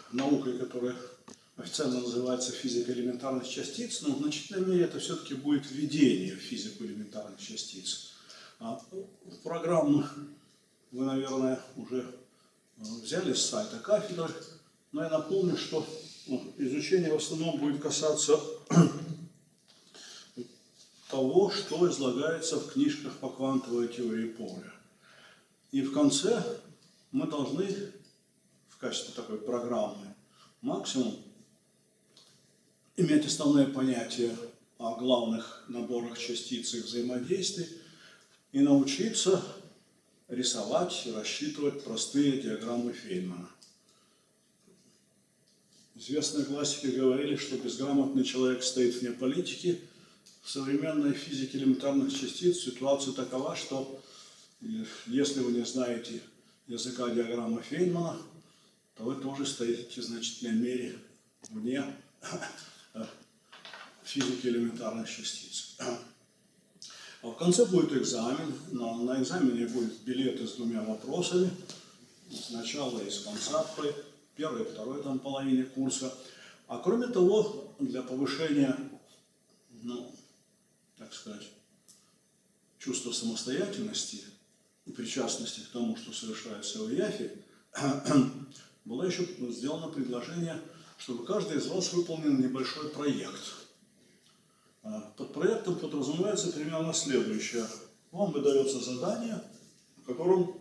наукой, которая официально называется физика элементарных частиц, но в значительной мере это все-таки будет введение в физику элементарных частиц. Программу вы, наверное, уже взяли с сайта кафедры, но я напомню, что изучение в основном будет касаться того, что излагается в книжках по квантовой теории поля. И в конце мы должны в качестве такой программы максимум иметь основные понятия о главных наборах частиц и их взаимодействий и научиться рисовать и рассчитывать простые диаграммы Фейнмана. Известные классики говорили, что безграмотный человек стоит вне политики. В современной физике элементарных частиц ситуация такова, что если вы не знаете языка диаграммы Фейнмана, то вы тоже стоите в значительной мере вне физики элементарных частиц. А в конце будет экзамен. На экзамене будет билеты с двумя вопросами. С начала и с конца первой и второй половине курса. А кроме того, для повышения, так сказать, чувства самостоятельности и причастности к тому, что совершается в ИАФе, было еще сделано предложение, чтобы каждый из вас выполнил небольшой проект. Под проектом подразумевается примерно следующее. Вам выдается задание, в котором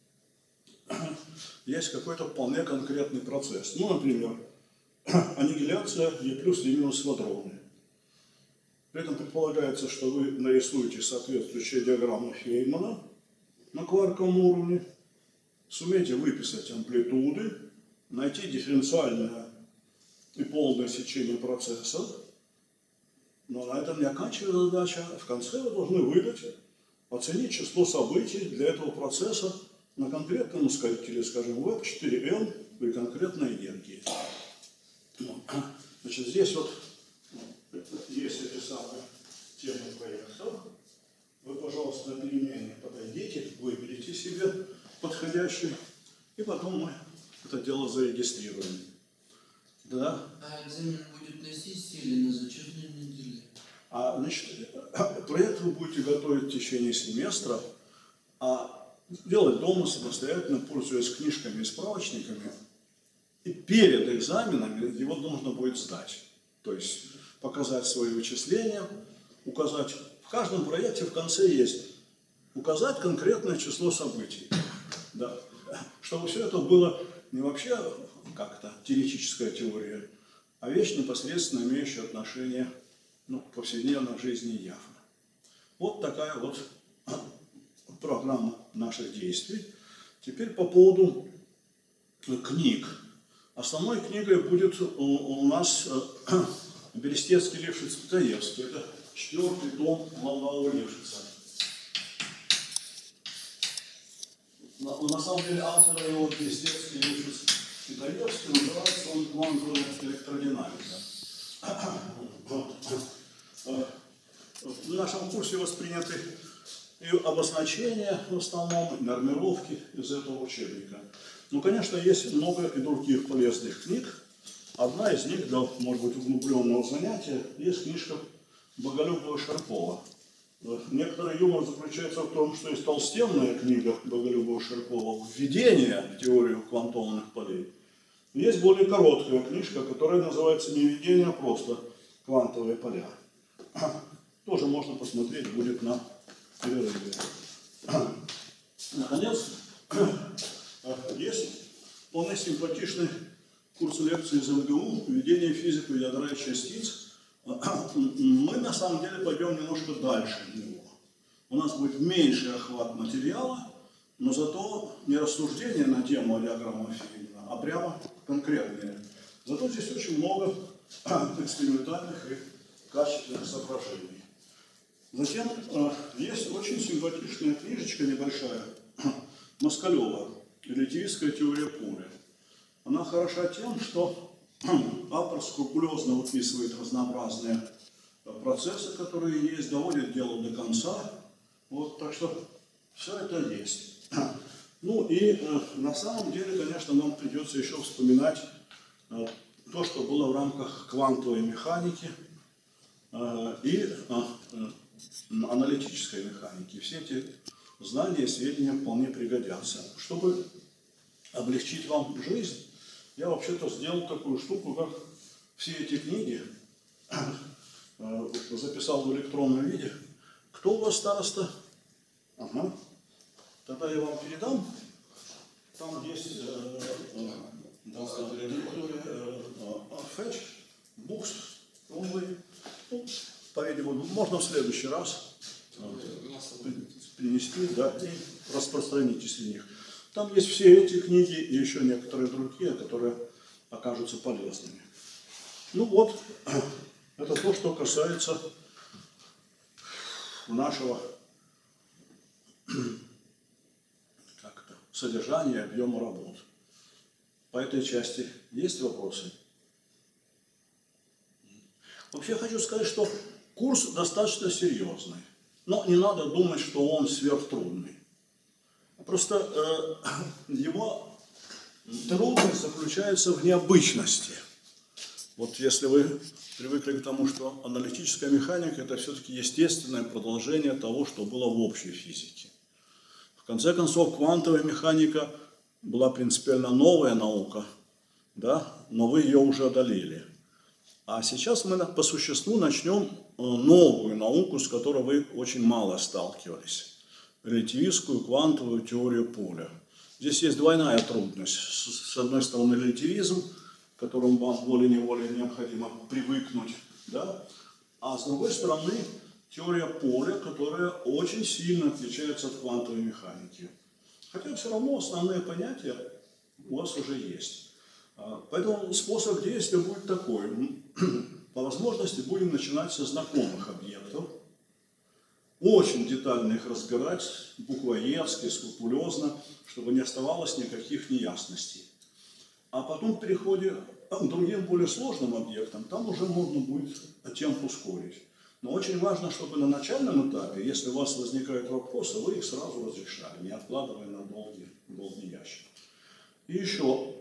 есть какой-то вполне конкретный процесс. Например, аннигиляция Е плюс Е минус в адроне. При этом предполагается, что вы нарисуете соответствующую диаграмму Фейнмана на кварковом уровне, сумеете выписать амплитуды, найти дифференциальное и полное сечение процесса. Но на этом не оканчивается задача. В конце вы должны выдать, оценить число событий для этого процесса на конкретном скалькуле, скажем, V4N при конкретной энергии. Значит, здесь вот есть эти самые темы проектов. Вы, пожалуйста, на перемене подойдите, выберите себе подходящий, и потом мы это дело зарегистрируем. Да? А экзамен будет на сессии или на зачетной неделе? Значит, проект вы будете готовить в течение семестра, а делать дома самостоятельно, пользуясь книжками и справочниками. И перед экзаменами его нужно будет сдать. То есть показать свои вычисления, указать. В каждом проекте в конце есть указать конкретное число событий. Да. Чтобы все это было не вообще как-то теоретическая теория, а вещь, непосредственно имеющая отношение к повседневной жизни ИАФа. Вот такая вот программа наших действий. Теперь по поводу книг. Основной книгой будет у нас Берестецкий, Лившиц, Питаевский. Это 4-й том Лаврова Лившица. На самом деле автор его Берестецкий, Лившиц, Питаевский, называется он «Квантовая электродинамика». В нашем курсе восприняты и обозначения, в основном, и нормировки из этого учебника. Конечно, есть много и других полезных книг. Одна из них, для, может быть, углубленного занятия, есть книжка Боголюбова-Шаркова. Некоторый юмор заключается в том, что есть толстенная книга Боголюбова-Шаркова «Введение в теорию квантованных полей». Есть более короткая книжка, которая называется не «Введение», а просто «Квантовые поля». Тоже можно посмотреть будет на перерыве. Наконец, есть вполне симпатичный курс лекций из МГУ «Введение в физику ядра и частиц». Мы на самом деле пойдем немножко дальше него. У нас будет меньший охват материала, но зато не рассуждение на тему диаграммы Фейнмана, а прямо конкретные. Зато здесь очень много экспериментальных и качественных соображений. Затем есть очень симпатичная книжечка небольшая Москалева «Релятивистская теория поля». Она хороша тем, что автор скрупулезно выписывает разнообразные процессы, которые есть, доводит дело до конца. Так что все это есть. И на самом деле, конечно, нам придется еще вспоминать то, что было в рамках квантовой механики и аналитической механики. Все эти знания и сведения вполне пригодятся. Чтобы облегчить вам жизнь, я вообще-то сделал такую штуку, как все эти книги записал в электронном виде. Кто у вас староста? Ага. Тогда я вам передам. Там есть фетч, букс, по-видимому, можно в следующий раз принести, да, и распространить из них. Там есть все эти книги и еще некоторые другие, которые окажутся полезными. Ну вот, это то, что касается нашего содержания, объема работ. По этой части есть вопросы? Вообще хочу сказать, что курс достаточно серьезный, но не надо думать, что он сверхтрудный. Просто его трудность заключается в необычности. Вот если вы привыкли к тому, что аналитическая механика – это все-таки естественное продолжение того, что было в общей физике. В конце концов, квантовая механика была принципиально новая наука, да, но вы ее уже одолели. А сейчас мы по существу начнем новую науку, с которой вы очень мало сталкивались. Релятивистскую квантовую теорию поля. Здесь есть двойная трудность. С одной стороны, релятивизм, к которому вам волей-неволей необходимо привыкнуть, да? А с другой стороны, теория поля, которая очень сильно отличается от квантовой механики. Хотя все равно основные понятия у вас уже есть. Поэтому способ действия будет такой. По возможности будем начинать со знакомых объектов. Очень детально их разбирать, буквоедски, скрупулезно, чтобы не оставалось никаких неясностей. А потом в переходе к другим более сложным объектам, там уже можно будет темп ускорить. Но очень важно, чтобы на начальном этапе, если у вас возникают вопросы, вы их сразу разрешали, не откладывая на долгий ящик. И еще,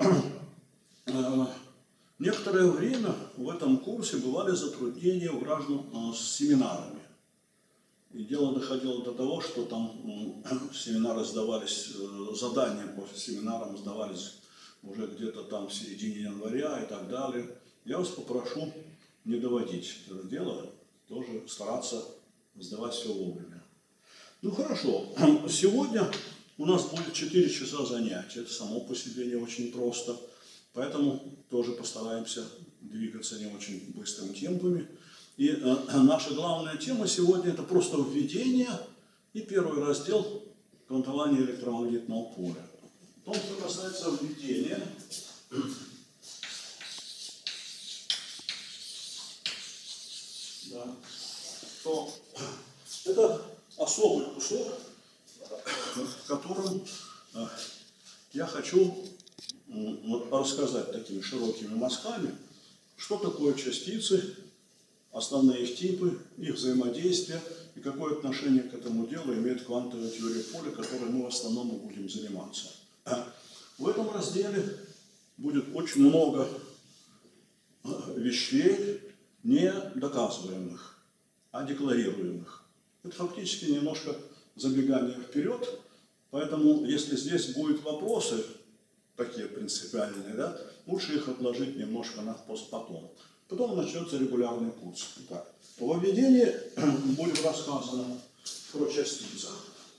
некоторое время в этом курсе бывали затруднения у граждан с семинарами. И дело доходило до того, что там семинары сдавались, задания по семинарам сдавались уже где-то там в середине января и так далее. Я вас попрошу не доводить это дело, тоже стараться сдавать все вовремя. Ну хорошо, сегодня у нас будет 4 часа занятий, это само по себе не очень просто, поэтому тоже постараемся двигаться не очень быстрыми темпами. И наша главная тема сегодня – это просто введение и первый раздел квантования электромагнитного поля. В том, что касается введения, да, то это особый кусок, в котором я хочу рассказать такими широкими мазками, что такое частицы, основные их типы, их взаимодействие и какое отношение к этому делу имеет квантовая теория поля, которой мы в основном и будем заниматься. В этом разделе будет очень много вещей не доказываемых, а декларируемых. Это фактически немножко забегание вперед, поэтому если здесь будут вопросы такие принципиальные, да, лучше их отложить немножко на потом. Потом начнется регулярный курс. Итак, во введении будет рассказано про частицы,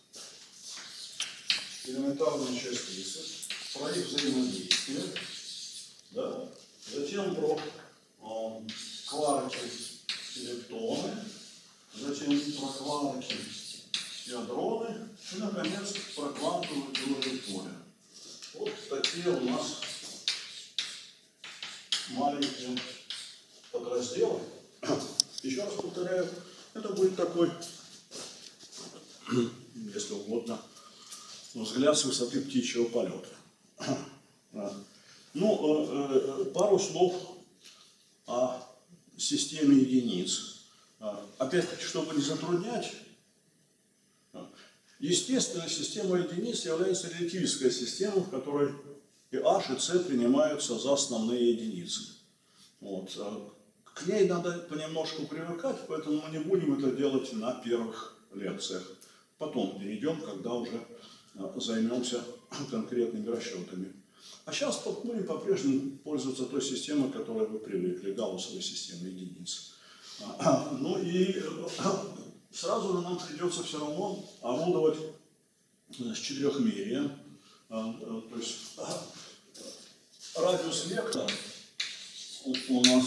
элементарные частицы, про их взаимодействие, да? Затем про кварки и лептоны, затем про кварки и адроны, и, наконец, про квантовую теорию поля. Вот такие у нас маленькие подразделы. Еще раз повторяю, это будет такой, если угодно, взгляд с высоты птичьего полета. Ну, пару слов о системе единиц. Опять-таки, чтобы не затруднять, естественно, система единиц является релятивистской системой, в которой и H и C принимаются за основные единицы. Вот. К ней надо понемножку привыкать, поэтому мы не будем это делать на первых лекциях. Потом перейдем, когда уже займемся конкретными расчетами. А сейчас будем по-прежнему пользоваться той системой, к которой вы привыкли, гауссовой системой единиц. Ну и сразу же нам придется все равно орудовать с четырехмерием. То есть радиус вектора у нас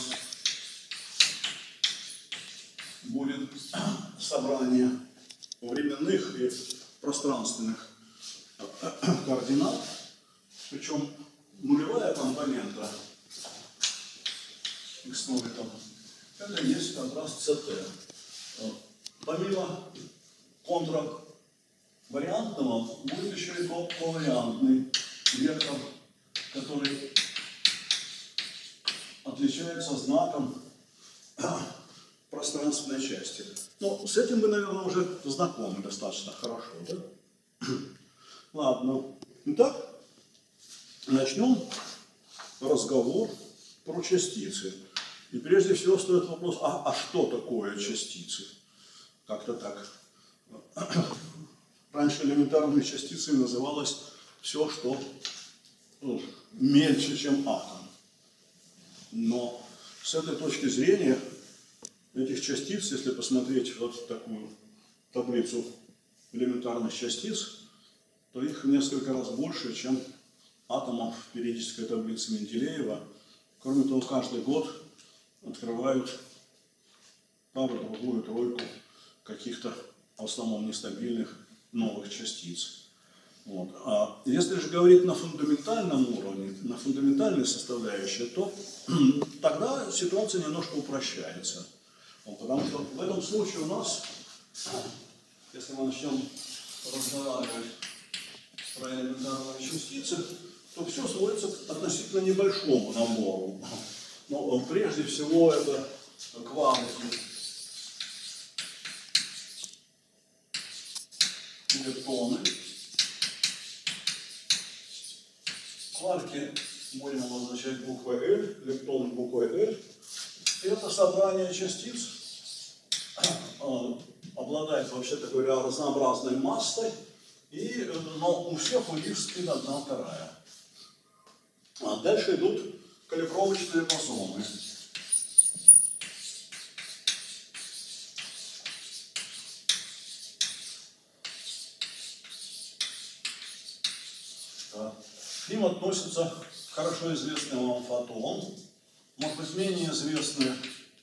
будет собрание временных и пространственных координат, причем нулевая компонента x там, это есть как раз CT. Помимо контравариантного будет еще и ковариантный вектор, который отличается знаком пространственной части. Но с этим вы, наверное, уже знакомы достаточно хорошо, да? Ладно. Итак, начнем разговор про частицы. И прежде всего стоит вопрос, а что такое частицы? Как-то так. Раньше элементарными частицами называлось все, что мельче, чем атом. Но с этой точки зрения этих частиц, если посмотреть вот такую таблицу элементарных частиц, то их в несколько раз больше, чем атомов в периодической таблице Менделеева. Кроме того, каждый год открывают пару, другую, тройку каких-то в основном нестабильных новых частиц. Вот. А если же говорить на фундаментальном уровне, на фундаментальной составляющей, то тогда ситуация немножко упрощается. Вот, потому что в этом случае у нас, если мы начнем разговаривать про элементарные частицы, то все сводится к относительно небольшому набору. Но прежде всего это кварки, лептоны. Кварки будем обозначать буквой L, лептоны буквой L. И это собрание частиц обладает, вообще говоря, разнообразной массой, но у всех у них спин 1/2. А дальше идут калибровочные бозоны. К ним относятся хорошо известный вам фотон, может быть, менее известные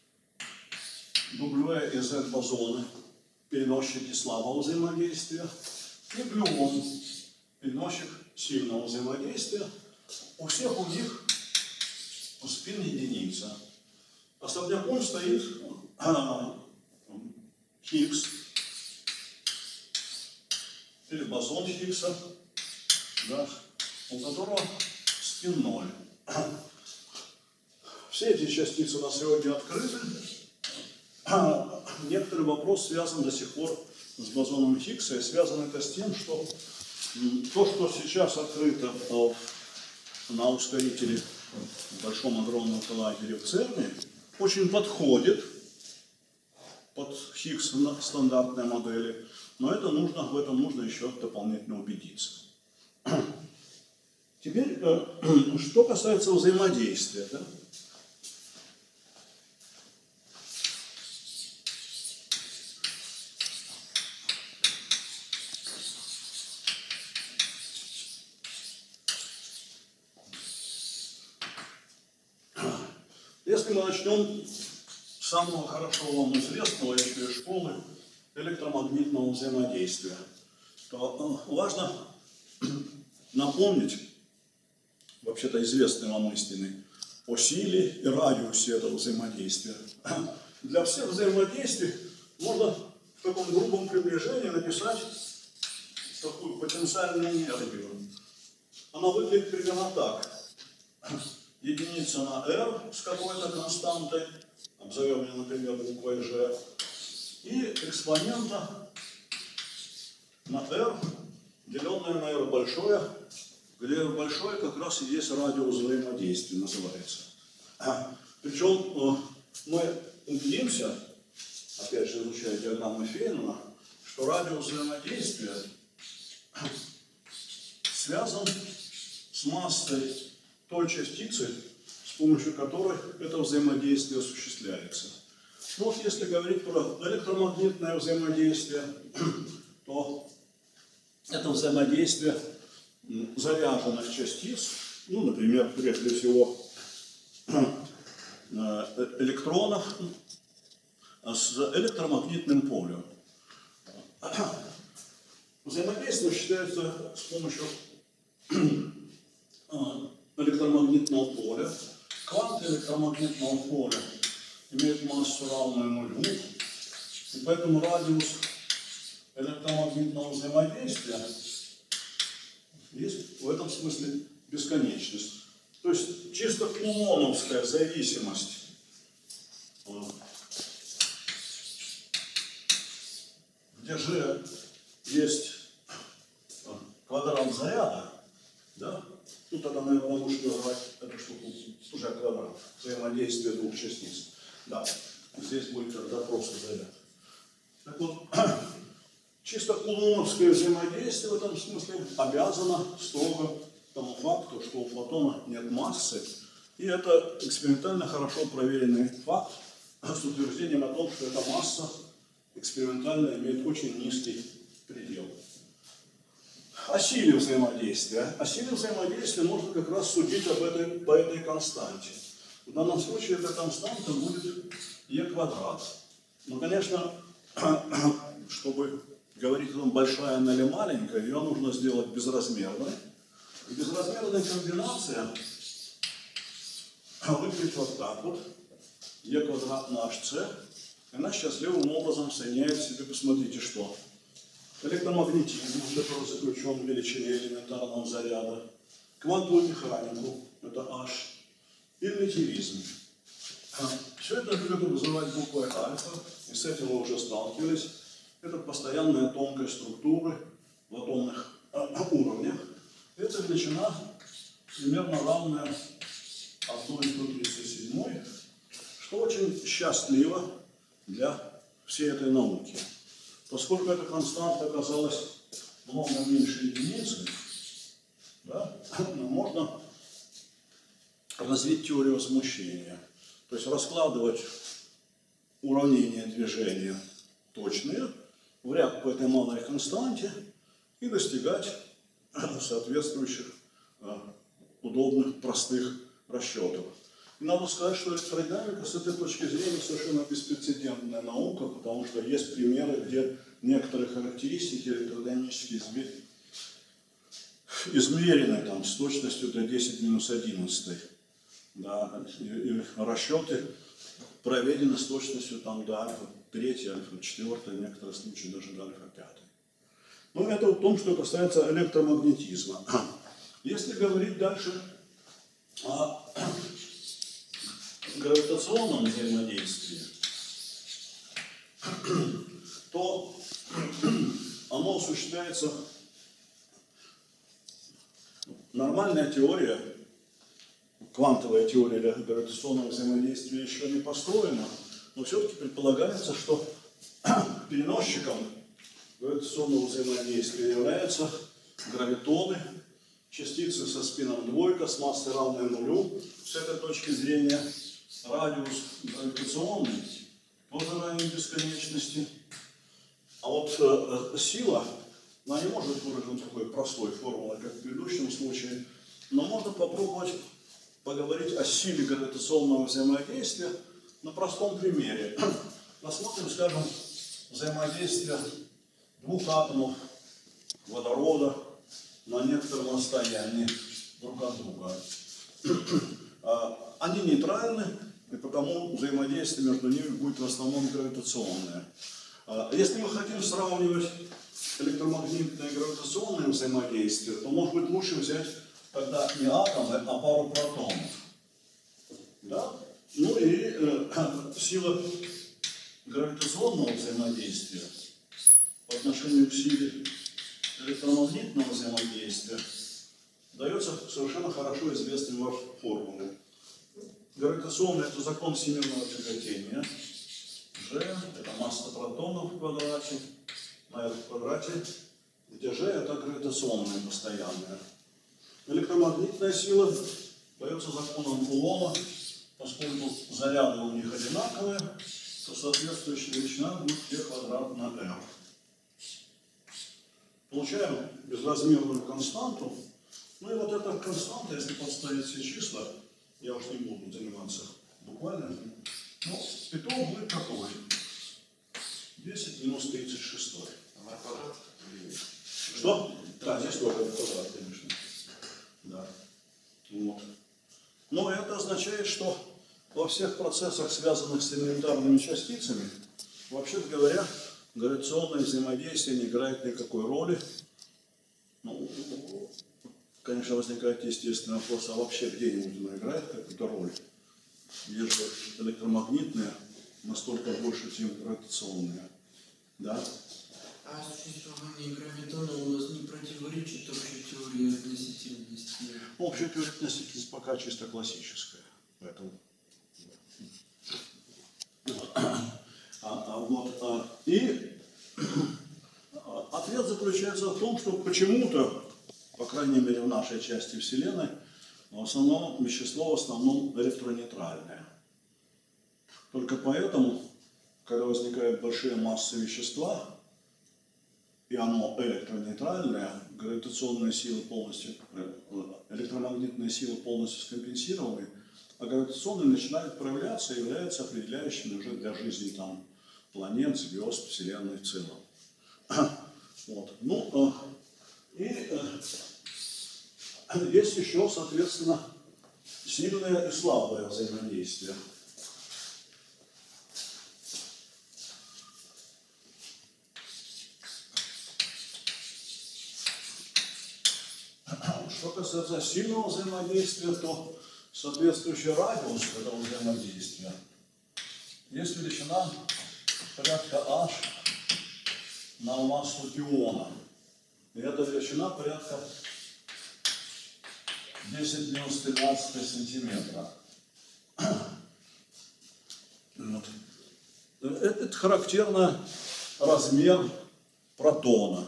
W и Z бозоны, переносчики слабого взаимодействия, и глюон, переносчик сильного взаимодействия. У всех у них спин единица. Особняком стоит Хиггс, или бозон Хиггса, да, у которого спин 0. Все эти частицы у нас сегодня открыты. Некоторый вопрос связан до сих пор с бозоном Хиггса, и связан это с тем, что то, что сейчас открыто на ускорителе в Большом адронном коллайдере в ЦЕРНе, очень подходит под Хиггс стандартной модели, но в этом нужно еще дополнительно убедиться. Теперь, что касается взаимодействия, да? Если мы начнем с самого хорошо вам известного еще из школы электромагнитного взаимодействия, то важно напомнить, вообще-то известный вам истины, о силе и радиусе этого взаимодействия. Для всех взаимодействий можно в таком грубом приближении написать такую потенциальную энергию. Она выглядит примерно так. Единица на R с какой-то константой, обзовем ее, например, буквой G, и экспонента на R, деленное на R большое, где большой как раз и есть радиус взаимодействия, называется. Причем мы убедимся, опять же изучая диаграммы Фейнмана, что радиус взаимодействия связан с массой той частицы, с помощью которой это взаимодействие осуществляется. Ну вот если говорить про электромагнитное взаимодействие, то это взаимодействие заряженных частиц, ну, например, прежде всего электронов с электромагнитным полем. Взаимодействие осуществляется с помощью электромагнитного поля. Кванты электромагнитного поля имеют массу равную нулю, и поэтому радиус электромагнитного взаимодействия есть в этом смысле бесконечность. То есть чисто кулоновская зависимость где же есть квадрат заряда, да? Ну тогда, наверное, лучше называть эту штуку уже квадрат взаимодействия двух частиц. Да, здесь будет тогда просто заряд. Так вот, чисто кулоновское взаимодействие в этом смысле обязано строго тому факту, что у фотона нет массы, и это экспериментально хорошо проверенный факт с утверждением о том, что эта масса экспериментально имеет очень низкий предел. О силе взаимодействия. О силе взаимодействия можно как раз судить по этой константе. В данном случае эта константа будет e квадрат. Но, конечно, чтобы говорить о том, большая она или маленькая, ее нужно сделать безразмерной. И безразмерная комбинация выглядит вот так вот. e квадрат на hc. Она счастливым образом соединяет в себе, посмотрите, что электромагнетизм, который заключен в величине элементарного заряда, квантовую механику, это H, и метеоризм. Все это любят вызывать буквой альфа, и с этим мы уже сталкивались. Это постоянная тонкая структура в атомных уровнях. Это величина примерно равная 1,137, что очень счастливо для всей этой науки. Поскольку эта константа оказалась много меньше единицы, да, можно развить теорию возмущения. То есть раскладывать уравнения движения точные в ряд по этой малой константе и достигать соответствующих удобных, простых расчетов. И надо сказать, что электродинамика с этой точки зрения совершенно беспрецедентная наука, потому что есть примеры, где некоторые характеристики электродинамические измерены там, с точностью до 10-11. Да, и расчеты проведены с точностью там, до альфа-3, альфа-4, в некоторых случаях даже до альфа-5. Но это в том, что касается электромагнетизма. Если говорить дальше о гравитационном взаимодействии, то оно осуществляется. Нормальная теория, квантовая теория гравитационного взаимодействия еще не построена, но все-таки предполагается, что переносчиком гравитационного взаимодействия являются гравитоны, частицы со спином двойка, с массой равной нулю. С этой точки зрения радиус гравитационный тоже равен бесконечности. А вот сила, она не может выражена такой простой формулой, как в предыдущем случае, но можно попробовать поговорить о силе гравитационного взаимодействия на простом примере. Рассмотрим, скажем, взаимодействие двух атомов водорода на некотором расстоянии друг от друга. Они нейтральны, и потому взаимодействие между ними будет в основном гравитационное. Если мы хотим сравнивать электромагнитное и гравитационное взаимодействие, то, может быть, лучше взять тогда не атомы, а пару протонов. Да? Ну и сила гравитационного взаимодействия по отношению к силе электромагнитного взаимодействия дается совершенно хорошо известными вам формулы. Гравитационный – это закон всемирного тяготения. G – это масса протонов в квадрате, на r в квадрате, где G – это гравитационная постоянная. Электромагнитная сила дается законом Кулона, поскольку заряды у них одинаковые, то соответствующая величина будет T квадрат на r. Получаем безразмерную константу. Ну и вот эта константа, если подставить все числа, я уж не буду заниматься буквально, но итог будет такой. 10 минус 36. На квадрат? Что? Да, здесь тоже квадрат, конечно. Да. Вот. Но это означает, что во всех процессах, связанных с элементарными частицами, вообще говоря, гравитационное взаимодействие не играет никакой роли. Ну, конечно, возникает естественный вопрос, а вообще где-нибудь оно играет какую-то роль? Есть же электромагнитные настолько больше, чем гравитационные. Да? А существование гравитона у нас не противоречит общей теории относительности? Общая теория относительности пока чисто классическая. Поэтому... И ответ заключается в том, что почему-то, по крайней мере в нашей части Вселенной, в основном вещество в основном электронейтральное. Только поэтому, когда возникают большие массы вещества, и оно электронейтральное, гравитационные силы полностью, электромагнитные силы полностью скомпенсированы, а гравитационные начинают проявляться и являются определяющими уже для жизни там, планет, звезд, Вселенной в целом. Вот. Ну, есть еще, соответственно, сильное и слабое взаимодействие. Что касается сильного взаимодействия, то соответствующий радиус этого взаимодействия есть величина порядка h на массу тиона. И эта величина порядка 10 минус 13 сантиметра. Вот. Это характерно размер протона.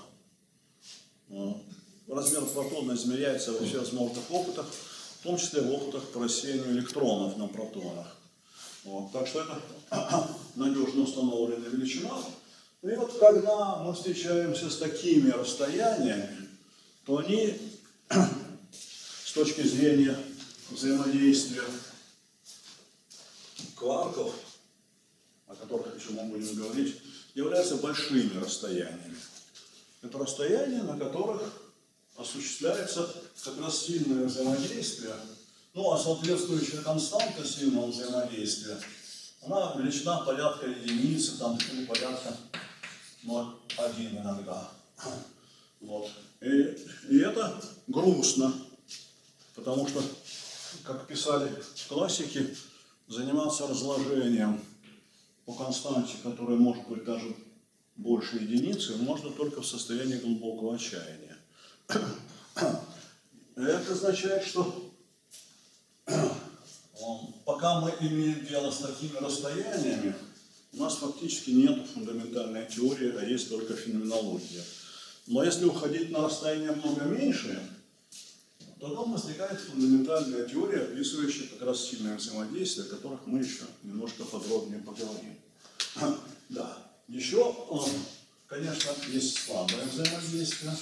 Размер протона измеряется во всевозможных опытах, в том числе в опытах по рассеянию электронов на протонах. Вот. Так что это надежно установленная величина. И вот когда мы встречаемся с такими расстояниями, то они с точки зрения взаимодействия кварков, о которых еще мы будем говорить, являются большими расстояниями. Это расстояния, на которых осуществляется как раз сильное взаимодействие, ну а соответствующая константа сильного взаимодействия, она величина порядка единицы, там порядка 0,1 иногда. Вот. И это грустно, потому что, как писали классики, заниматься разложением по константе, которая может быть даже больше единицы, можно только в состоянии глубокого отчаяния. Это означает, что пока мы имеем дело с такими расстояниями, у нас фактически нет фундаментальной теории, а есть только феноменология. Но если уходить на расстояние много меньше, то там возникает фундаментальная теория, описывающая как раз сильное взаимодействие, о которых мы еще немножко подробнее поговорим. Да. Еще, конечно, есть слабое взаимодействие.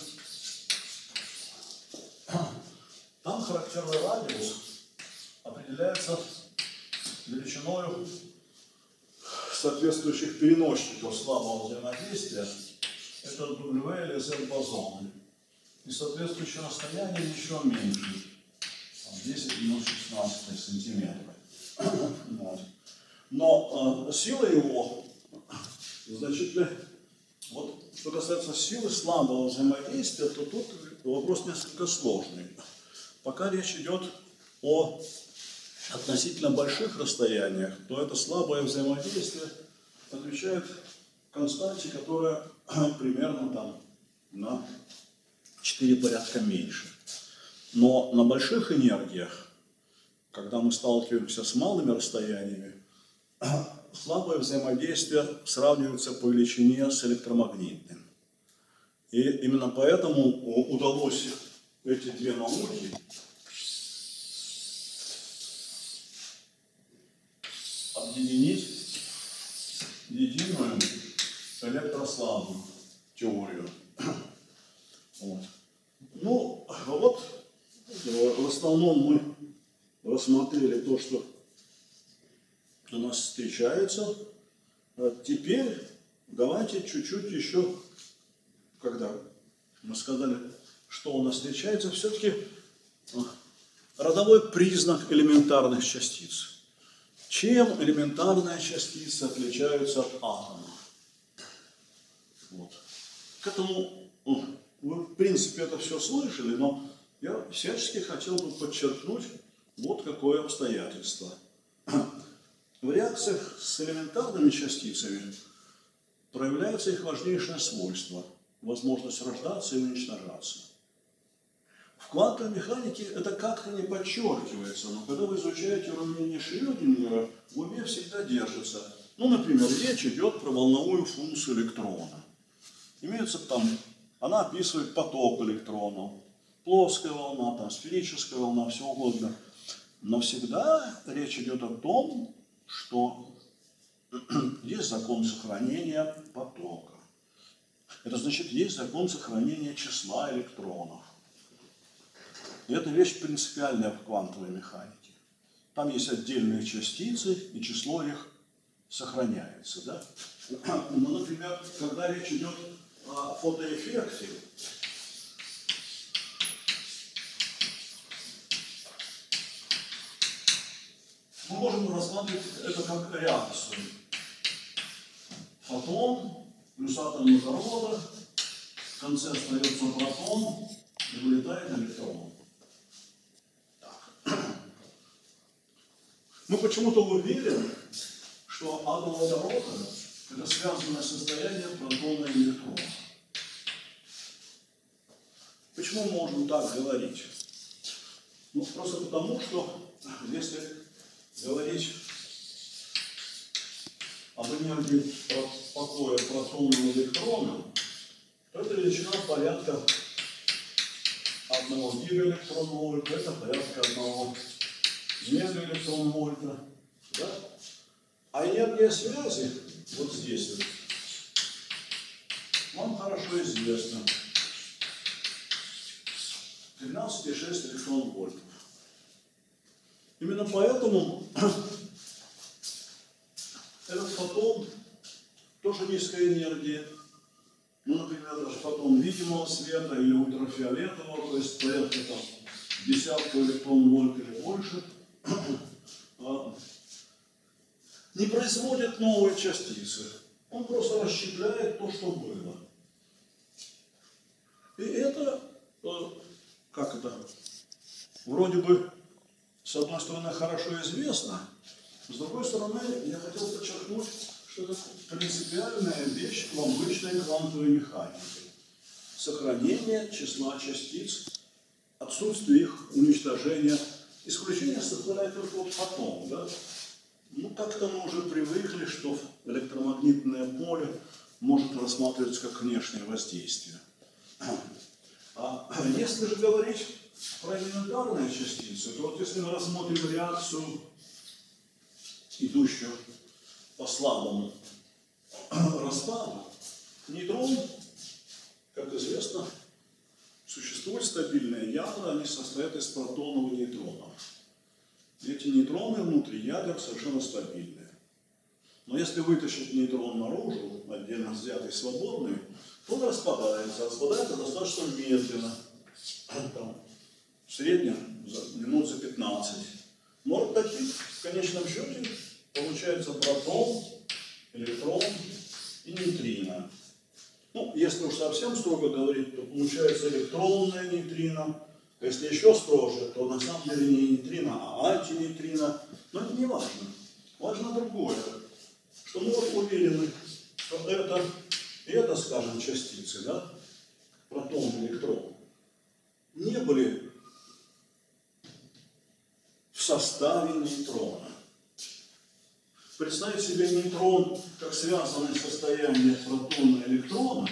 Там характерный радиус определяется величиной соответствующих переносчиков слабого взаимодействия. Это W или Z бозоны. И соответствующее расстояние еще меньше. 10 минус 16 сантиметров. Вот. Но сила его значительно. Вот, что касается силы слабого взаимодействия, то тут вопрос несколько сложный. Пока речь идет о относительно больших расстояниях, то это слабое взаимодействие отвечает константе, которая примерно там на 4 порядка меньше. Но на больших энергиях, когда мы сталкиваемся с малыми расстояниями, слабое взаимодействие сравнивается по величине с электромагнитным. И именно поэтому удалось эти две науки объединить в единую электрослабую теорию. Вот. Ну, вот в основном мы рассмотрели то, что у нас встречается. Теперь давайте чуть-чуть еще, когда мы сказали, что у нас встречается, все-таки родовой признак элементарных частиц. Чем элементарные частицы отличаются от атома? Вот. К этому вы, в принципе, это все слышали, но я всячески хотел бы подчеркнуть вот какое обстоятельство. В реакциях с элементарными частицами проявляется их важнейшее свойство – возможность рождаться и уничтожаться. В квантовой механике это как-то не подчеркивается, но когда вы изучаете уравнение Шрёдингера, в уме всегда держится. Ну, например, речь идет про волновую функцию электрона. Имеется там, она описывает поток электронов, плоская волна, там, сферическая волна, все угодно. Но всегда речь идет о том, что есть закон сохранения потока. Это значит, есть закон сохранения числа электронов. И это вещь принципиальная в квантовой механике. Там есть отдельные частицы, и число их сохраняется. Да? Ну, например, когда речь идет о фотоэффекте, мы можем рассматривать это как реакцию. Фотон плюс атом водорода, в конце остается протон и вылетает электрон. Мы почему-то уверены, что атом водорода – это связанное состояние протона и электрона. Почему мы можем так говорить? Ну, просто потому, что если говорить об энергии покоя протона и электрона, то это величина порядка 1 гигаэлектронвольта, это порядка 1 мегаэлектронвольта. Да? А энергия связи вот здесь вот, вам хорошо известно. 13,6 электронвольтов. Именно поэтому этот фотон тоже низкая энергия. Ну, например, даже фотон видимого света или ультрафиолетового, то есть порядка там десятка электронвольт или больше, не производит новые частицы. Он просто расщепляет то, что было. И это, как это, вроде бы, с одной стороны, хорошо известно, с другой стороны, я хотел подчеркнуть, что это принципиальная вещь в обычной квантовой механике. Сохранение числа частиц, отсутствие их уничтожения. Исключение составляет только вот фотон. Да? Ну, как-то мы уже привыкли, что электромагнитное поле может рассматриваться как внешнее воздействие. А если же говорить про элементарные частицы, то вот если мы рассмотрим реакцию, идущую по слабому распаду, нейтрон, как известно, существуют стабильные ядра, они состоят из протонов и нейтронов. Эти нейтроны внутри ядер совершенно стабильные. Но если вытащить нейтрон наружу, отдельно взятый свободный, то он распадается. Распадается достаточно медленно. Там, в среднем минут за 15. Но таких в конечном счете получается протон, электрон и нейтрино. Ну, если уж совсем строго говорить, то получается электронное нейтрино. А если еще строже, то на самом деле не нейтрино, а антинейтрино. Но это не важно. Важно другое, что мы вот уверены, что это, скажем, частицы, да, протон и электрон, не были составе нейтрона. Представить себе нейтрон как связанное состояние протона и электрона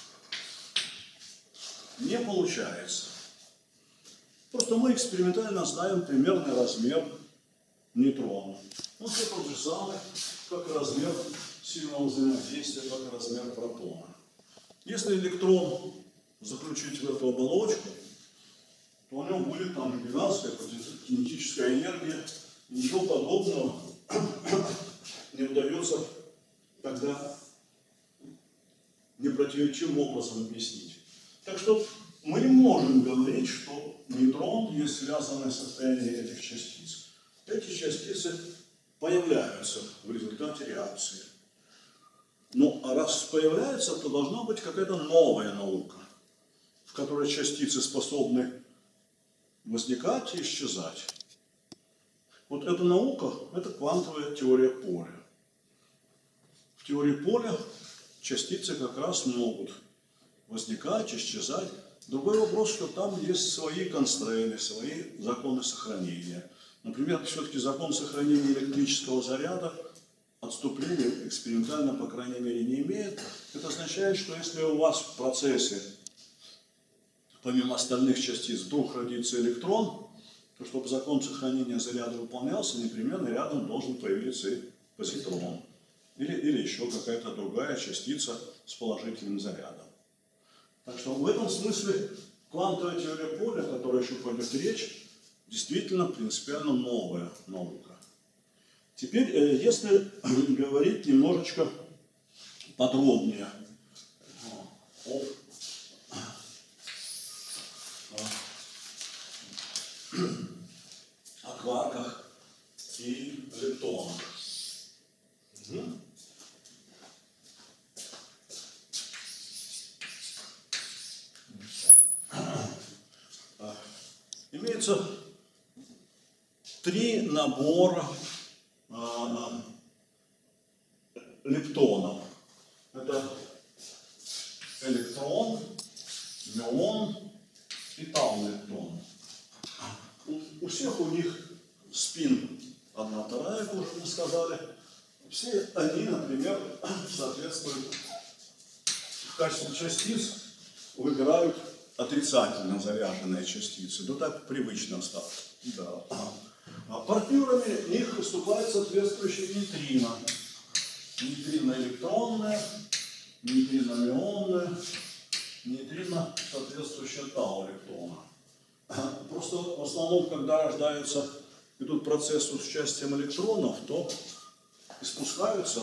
не получается. Просто мы экспериментально знаем примерный размер нейтрона. Он все тот же самый, как и размер сильного взаимодействия, как и размер протона. Если электрон заключить в эту оболочку, то у него будет там гигантская кинетическая энергия. Ничего подобного не удается тогда непротиворечивым образом объяснить. Так что мы не можем говорить, что нейтрон есть связанное состояние этих частиц. Эти частицы появляются в результате реакции. Ну, а раз появляется, то должна быть какая-то новая наука, в которой частицы способны возникать и исчезать. Вот эта наука – это квантовая теория поля. В теории поля частицы как раз могут возникать, исчезать. Другой вопрос, что там есть свои констрейны, свои законы сохранения. Например, все-таки закон сохранения электрического заряда отступления экспериментально, по крайней мере, не имеет. Это означает, что если у вас в процессе, помимо остальных частиц, вдруг родится электрон, то чтобы закон сохранения заряда выполнялся, непременно рядом должен появиться и позитрон. Или еще какая-то другая частица с положительным зарядом. Так что в этом смысле квантовая теория поля, о которой еще пойдет речь, действительно принципиально новая наука. Теперь, если говорить немножечко подробнее о кварках и лептонах. Имеется три набора лептонов. Это электрон, мюон и тау-лептон. У всех у них спин 1/2, как уже мы сказали. Все они, например, соответствуют в качестве частиц выбирают отрицательно заряженные частицы. Ну так привычно стало. Да. А партнерами их выступают соответствующие нейтрино. Нейтрино-электронные, нейтрино-мионные, нейтрино соответствующие тау-лептона. Просто в основном, когда идут процессы с участием электронов, то испускаются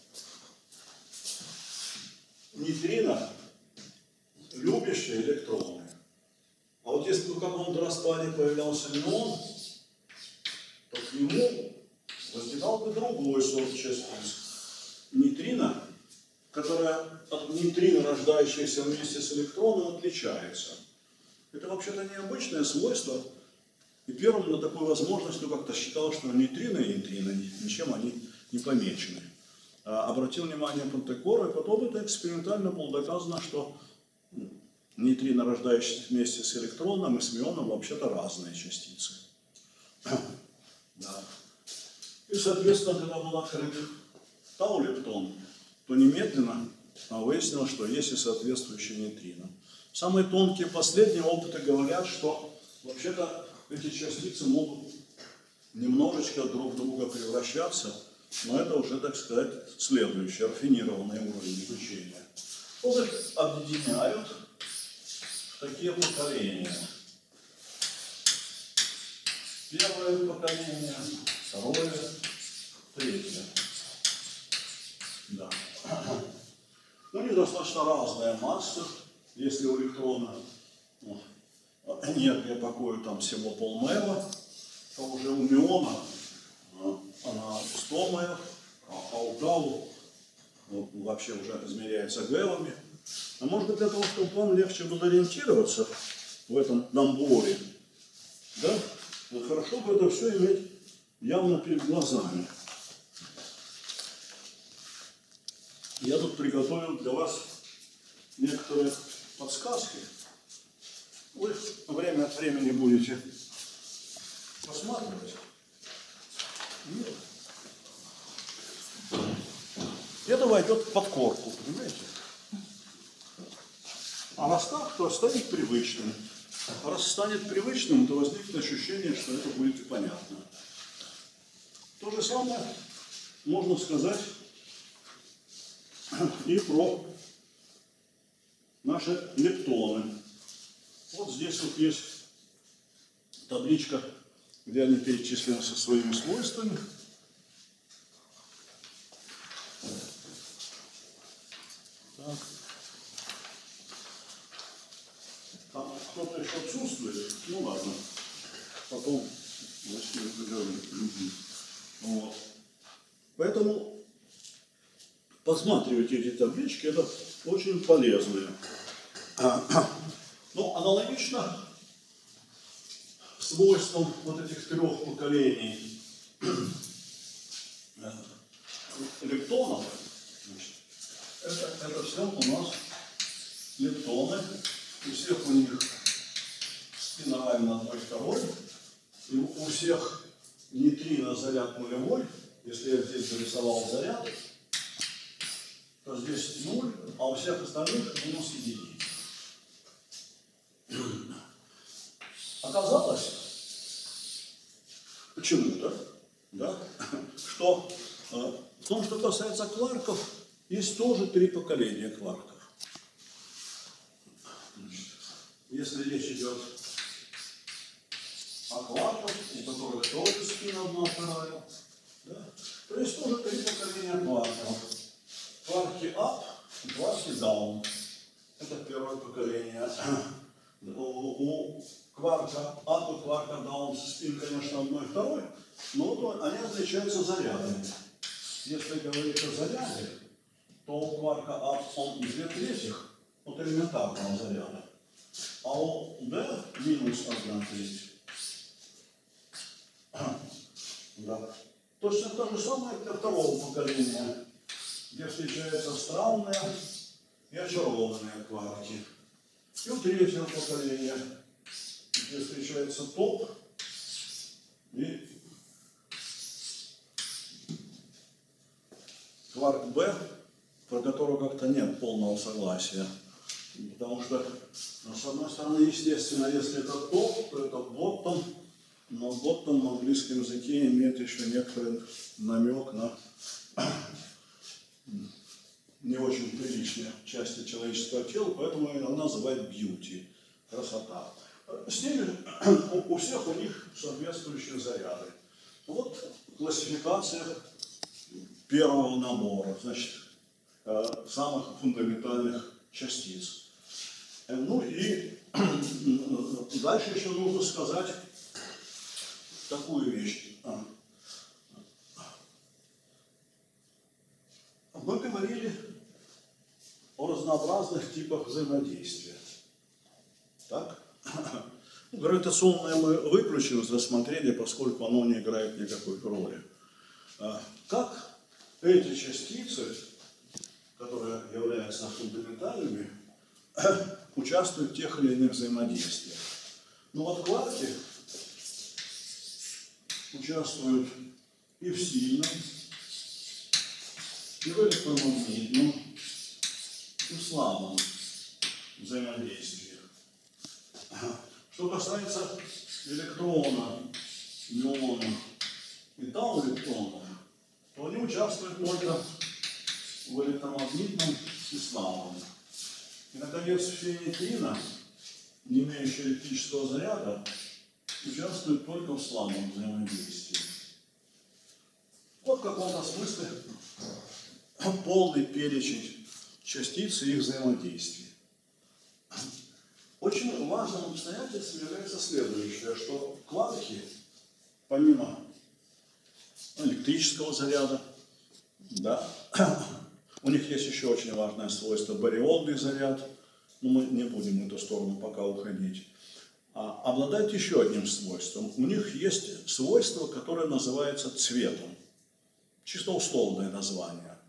нейтрино, любящие электроны. А вот если бы в каком-то распаде появлялся мион, то к нему возникал бы другой сорт частиц. Нейтрино, которая от нейтрино, рождающаяся вместе с электроном, отличается. Это вообще-то необычное свойство. И первым на такую возможность как-то считал, что нейтрино и нейтрино ничем они не помечены. Обратил внимание Пантекора, и потом это экспериментально было доказано, что нейтрино, рождающиеся вместе с электроном и с мионом, вообще-то разные частицы. Да. И, соответственно, когда был открыт тау-лептон, то немедленно выяснилось, что есть и соответствующие нейтрино. Самые тонкие последние опыты говорят, что вообще-то эти частицы могут немножечко друг в друга превращаться, но это уже, так сказать, следующий рафинированный уровень изучения. Вот их объединяют в такие поколения. Первое поколение, второе, третье. Да. У них достаточно разная масса. Если у электрона энергия покоя там всего полмева, то уже у миона она 100 мев, а у тау вообще уже измеряется гевами. А может быть, для того, чтобы вам легче было ориентироваться в этом наборе, да, вот хорошо бы это все иметь явно перед глазами. Я тут приготовил для вас некоторые подсказки. Вы время от времени будете посматривать. Это войдет в подкорку, понимаете? А раз так, то станет привычным. А раз станет привычным, то возникнет ощущение, что это будет понятно. То же самое можно сказать и про наши лептоны. Вот здесь вот есть табличка, где они перечислены со своими свойствами. Так. Там кто-то еще отсутствует, ну ладно, потом вот. Поэтому посматривайте эти таблички, это очень полезные. Но аналогично свойствам вот этих трех поколений лептонов, значит, это все у нас лептоны, у всех у них спинорально 1, 2, и у всех нейтрино заряд нулевой. Если я здесь нарисовал заряд, то здесь 0, а у всех остальных минус единица. Оказалось, почему-то, да, что в том, что касается кварков, есть тоже 3 поколения кварков. Если речь идет о кварках, у которых тоже спин 1, 2, да, то есть тоже 3 поколения кварков. Кварки up и кварки down. Это первое поколение. У кварка up и кварка down спин, конечно, 1 и 2, но вот они отличаются зарядами. Если говорить о заряде, то у кварка up он 2/3 от элементарного заряда, а у D минус 1/3. Да. Точно то же самое для второго поколения, где встречаются странные и очарованные кварки. И у третьего поколения, где встречается топ и кварк B, про которого как-то нет полного согласия. Потому что, с одной стороны, естественно, если это топ, то это боттом, но боттом в английском языке имеет еще некоторый намек на не очень приличные части человеческого тела, поэтому его называют beauty, красота. Стиль у всех у них соответствующие заряды. Вот классификация первого набора, значит, самых фундаментальных частиц. Ну и дальше еще нужно сказать такую вещь. Мы говорили о разнообразных типах взаимодействия. Так? Гравитационное мы выключим из рассмотрения, поскольку оно не играет никакой роли. Как эти частицы, которые являются фундаментальными, участвуют в тех или иных взаимодействиях? Ну вот кварки участвуют и в сильном, и в электромагнитном, и в слабом взаимодействии. Что касается электрона, миона и тау-электрона, то они участвуют только в электромагнитном и слабом. И, наконец, фенитина, не имеющая электрического заряда, участвует только в слабом взаимодействии. Вот в каком-то смысле полный перечень частиц и их взаимодействий. Очень важным обстоятельством является следующее, что кварки, помимо электрического заряда, да, у них есть еще очень важное свойство — барионный заряд, но мы не будем в эту сторону пока уходить. Обладают еще одним свойством. У них есть свойство, которое называется цветом. Чисто условное название.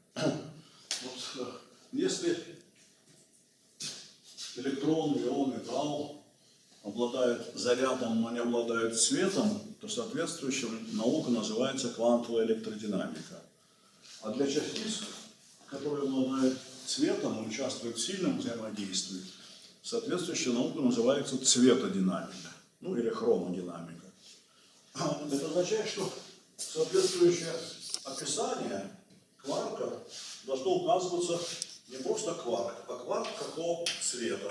Вот, если электрон, мион и тау обладают зарядом, но не обладают светом, то соответствующая наука называется квантовая электродинамика. А для частиц, которые обладают цветом и участвуют в сильном взаимодействии, соответствующая наука называется цветодинамика, ну или хромодинамика. Это означает, что соответствующее описание кварка должно указываться не просто кварк, а кварк какого цвета.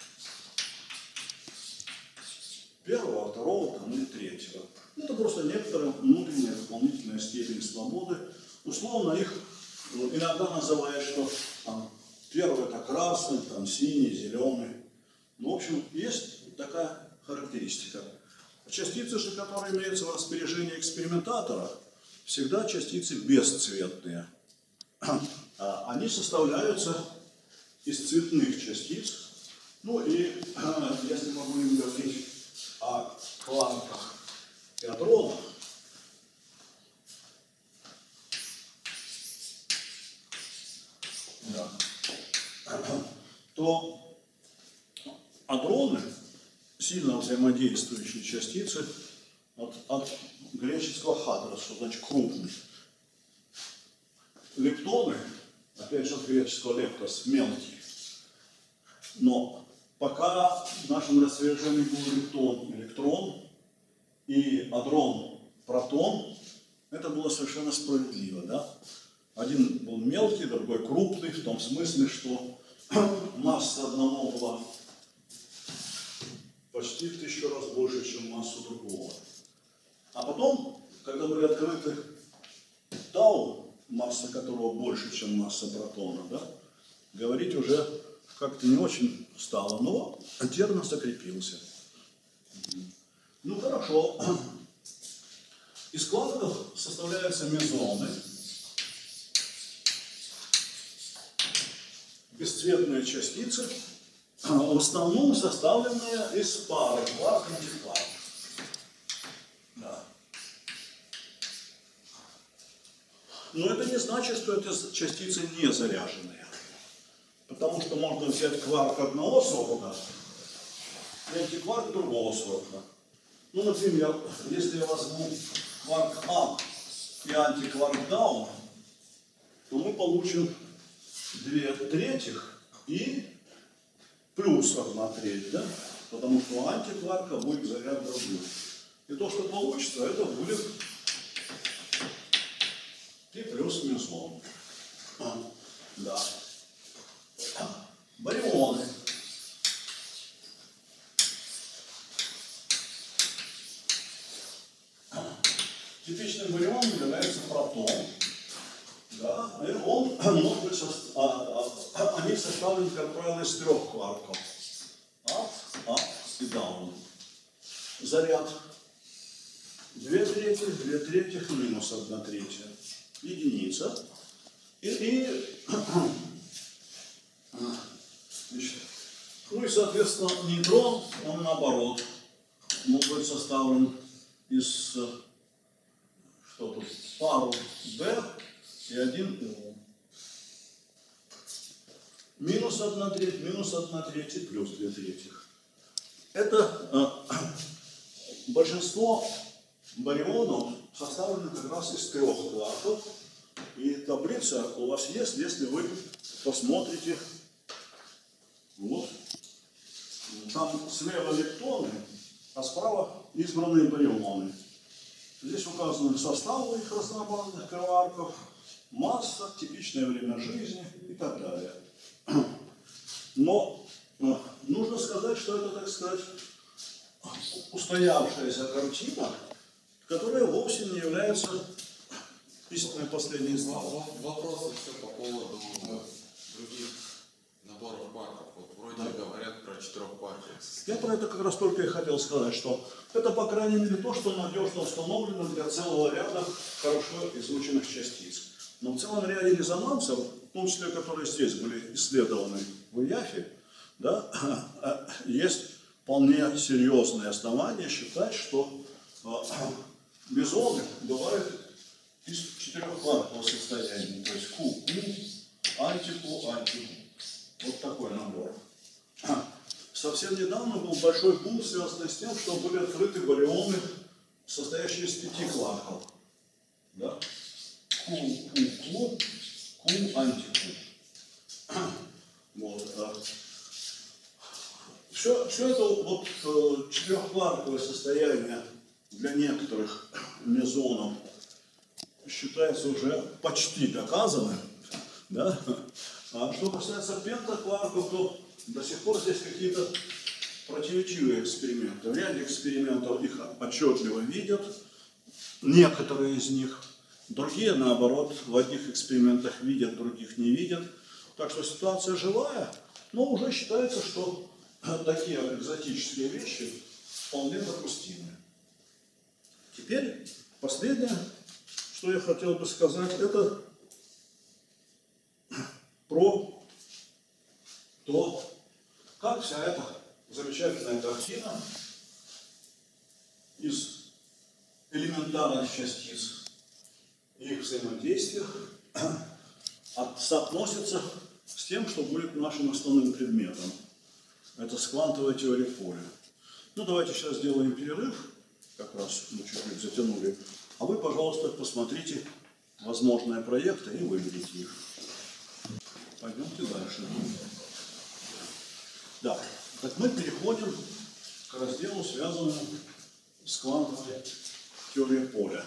Первого, второго там, или третьего. Это просто некоторая внутренняя дополнительная степень свободы. Условно их иногда называют, что там, первый это красный, там, синий, зеленый. Ну, в общем, есть такая характеристика. Частицы же, которые имеются в распоряжении экспериментатора, всегда частицы бесцветные. Они составляются из цветных частиц. Ну и если мы будем говорить о кварках и адронах, то адроны, сильно взаимодействующие частицы, от греческого хадрос, что значит крупный. Лептоны, опять же от греческого лептос, мелкий. Но пока в нашем распоряжении был лептон, электрон, и адрон, протон, это было совершенно справедливо, да? Один был мелкий, другой крупный, в том смысле, что масса одного была почти в 1000 раз больше, чем массу другого. А потом, когда были открыты тау, масса которого больше, чем масса протона, да, говорить уже как-то не очень стало, но термин закрепился. Ну хорошо. Из кварков составляются мезоны, бесцветные частицы, в основном составленные из пары кварк-антикварк. Да. Но это не значит, что эти частицы не заряженные. Потому что можно взять кварк одного сорта и антикварк другого сорта. Ну, например, если я возьму кварк А и антикварк даун, то мы получим 2/3 и плюс 1/3, да? Потому что у антикварка будет заряд другой. И то, что получится, это будет и плюс мезон. Да. Барионы. Типичным барионом является протон. Да, и он может быть они составлены, как правило, из 3 кварков. Ап и даун. Заряд 2/3, 2/3, минус 1/3. Единица. Ну и, соответственно, нейтрон, он наоборот, может быть составлен из, что тут, пару D и 1 U. Минус 1/3, минус 1/3 и плюс 2/3. Это большинство барионов составлено как раз из 3 кварков. И таблица у вас есть, если вы посмотрите. Вот. Там слева лептоны, а справа избранные барионы. Здесь указаны составы их разнообразных кварков, масса, типичное время жизни и так далее. Но нужно сказать, что это, так сказать, устоявшаяся картина, которая вовсе не является истинной последней славой. Вопросы все по поводу других наборов кварков. Вот вроде говорят про 4 кварки. Я про это как раз только и хотел сказать, что это, по крайней мере, то, что надежно установлено для целого ряда хорошо изученных частиц. Но в целом ряде резонансов, в том числе, которые здесь были исследованы в ИЯФе, да, есть вполне серьезные основания считать, что мезоны бывают из 4 кваркового состояния, то есть Q, антику, антику. Вот такой набор. совсем недавно был большой бум, связанный с тем, что были открыты барионы, состоящие из 5 кварков. Да? Q, антиQ. Вот. Все это вот четырехкварковое состояние для некоторых мезонов считается уже почти доказанным. Да? А что касается пентакварков, то до сих пор здесь какие-то противоречивые эксперименты. В ряде экспериментов их отчетливо видят, некоторые из них. Другие, наоборот, в одних экспериментах видят, других не видят. Так что ситуация живая, но уже считается, что такие экзотические вещи вполне допустимы. Теперь последнее, что я хотел бы сказать, это про то, как вся эта замечательная картина из элементарных частиц и их взаимодействия соотносится с тем, что будет нашим основным предметом. Это с квантовой теорией поля. Ну, давайте сейчас сделаем перерыв, как раз мы чуть-чуть затянули, а вы, пожалуйста, посмотрите возможные проекты и выберите их. Пойдемте дальше. Да, так мы переходим к разделу, связанному с квантовой теорией поля.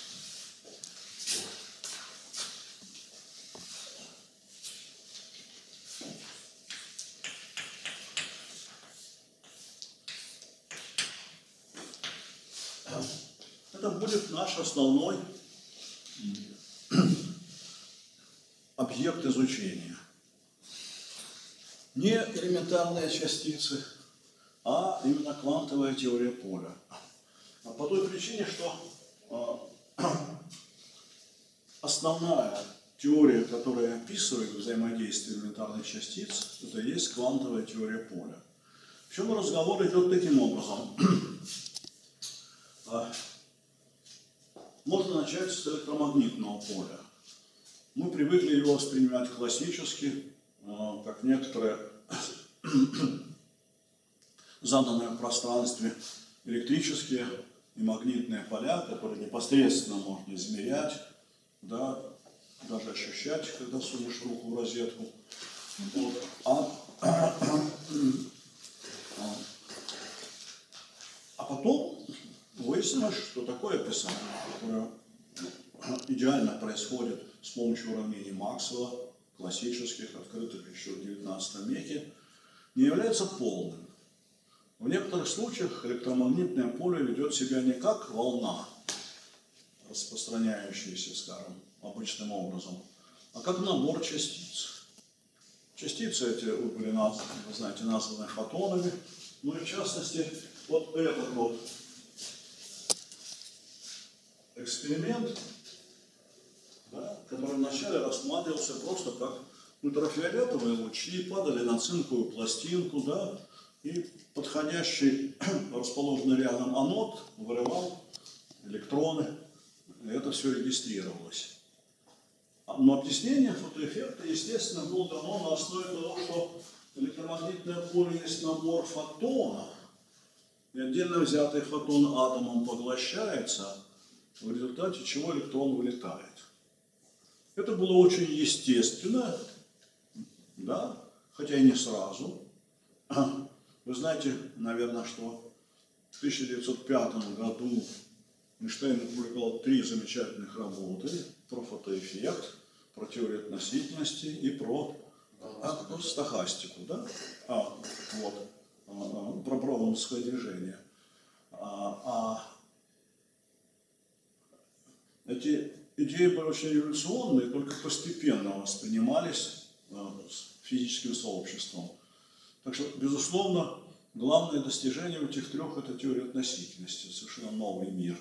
Это будет наш основной объект изучения. Не элементарные частицы, а именно квантовая теория поля. По той причине, что основная теория, которая описывает взаимодействие элементарных частиц, это и есть квантовая теория поля. Причем разговор идет таким образом. Можно начать с электромагнитного поля. Мы привыкли его воспринимать классически, как некоторые заданные в пространстве электрические и магнитные поля, которые непосредственно можно измерять, да, даже ощущать, когда сунешь руку в розетку. Вот. А потом выяснилось, что такое описание, которое идеально происходит с помощью уравнений Максвелла, классических, открытых еще в XIX веке, не является полным. В некоторых случаях электромагнитное поле ведет себя не как волна, распространяющаяся, скажем, обычным образом, а как набор частиц. Частицы эти были, вы знаете, названы фотонами, ну и в частности, вот этот вот эксперимент, да, который вначале рассматривался просто как ультрафиолетовые лучи падали на цинковую пластинку, да, и подходящий, расположенный рядом анод вырывал электроны, и это все регистрировалось. Но объяснение фотоэффекта, естественно, было дано на основе того, что электромагнитное поле есть набор фотонов, и отдельно взятый фотон атомом поглощается, в результате чего электрон вылетает. Это было очень естественно, да, хотя и не сразу. Вы знаете, наверное, что в 1905 году Эйнштейн опубликовал 3 замечательных работы про фотоэффект, про теорию относительности и про стохастику, да? Про броуновское движение. Эти идеи были очень революционные, только постепенно воспринимались физическим сообществом. Так что, безусловно, главное достижение этих 3 – это теория относительности, совершенно новый мир.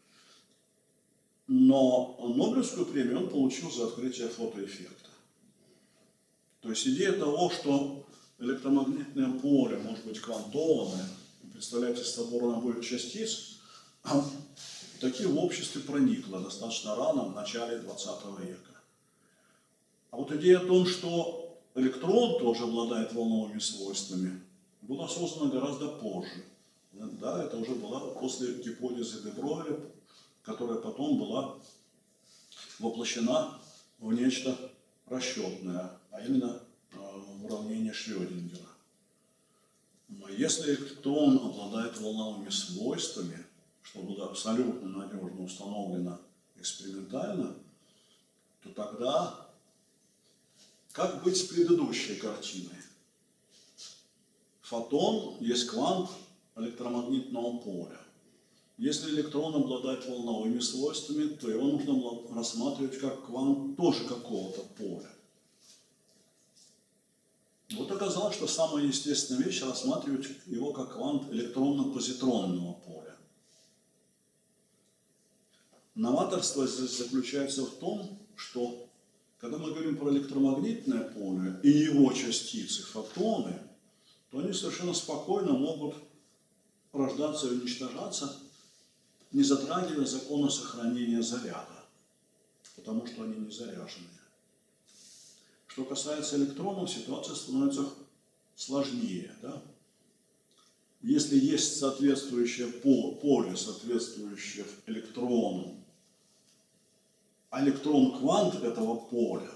Но Нобелевскую премию он получил за открытие фотоэффекта. То есть идея того, что электромагнитное поле может быть квантованное, представлять из собой набор частиц, таки в обществе проникла достаточно рано, в начале 20 века. А вот идея о том, что электрон тоже обладает волновыми свойствами, была создана гораздо позже. Да, это уже была после гипотезы де Бройля, которая потом была воплощена в нечто расчетное, а именно в уравнение Шрёдингера. Но если электрон обладает волновыми свойствами, что было абсолютно надежно установлено экспериментально, то тогда как быть с предыдущей картиной? Фотон есть квант электромагнитного поля. Если электрон обладает волновыми свойствами, то его нужно рассматривать как квант тоже какого-то поля. Вот оказалось, что самая естественная вещь рассматривать его как квант электронно-позитронного поля. Новаторство здесь заключается в том, что когда мы говорим про электромагнитное поле и его частицы, фотоны, то они совершенно спокойно могут рождаться и уничтожаться, не затрагивая закона сохранения заряда, потому что они не заряженные. Что касается электронов, ситуация становится сложнее. Да? Если есть соответствующее поле, соответствующее электрону, а электрон квант этого поля,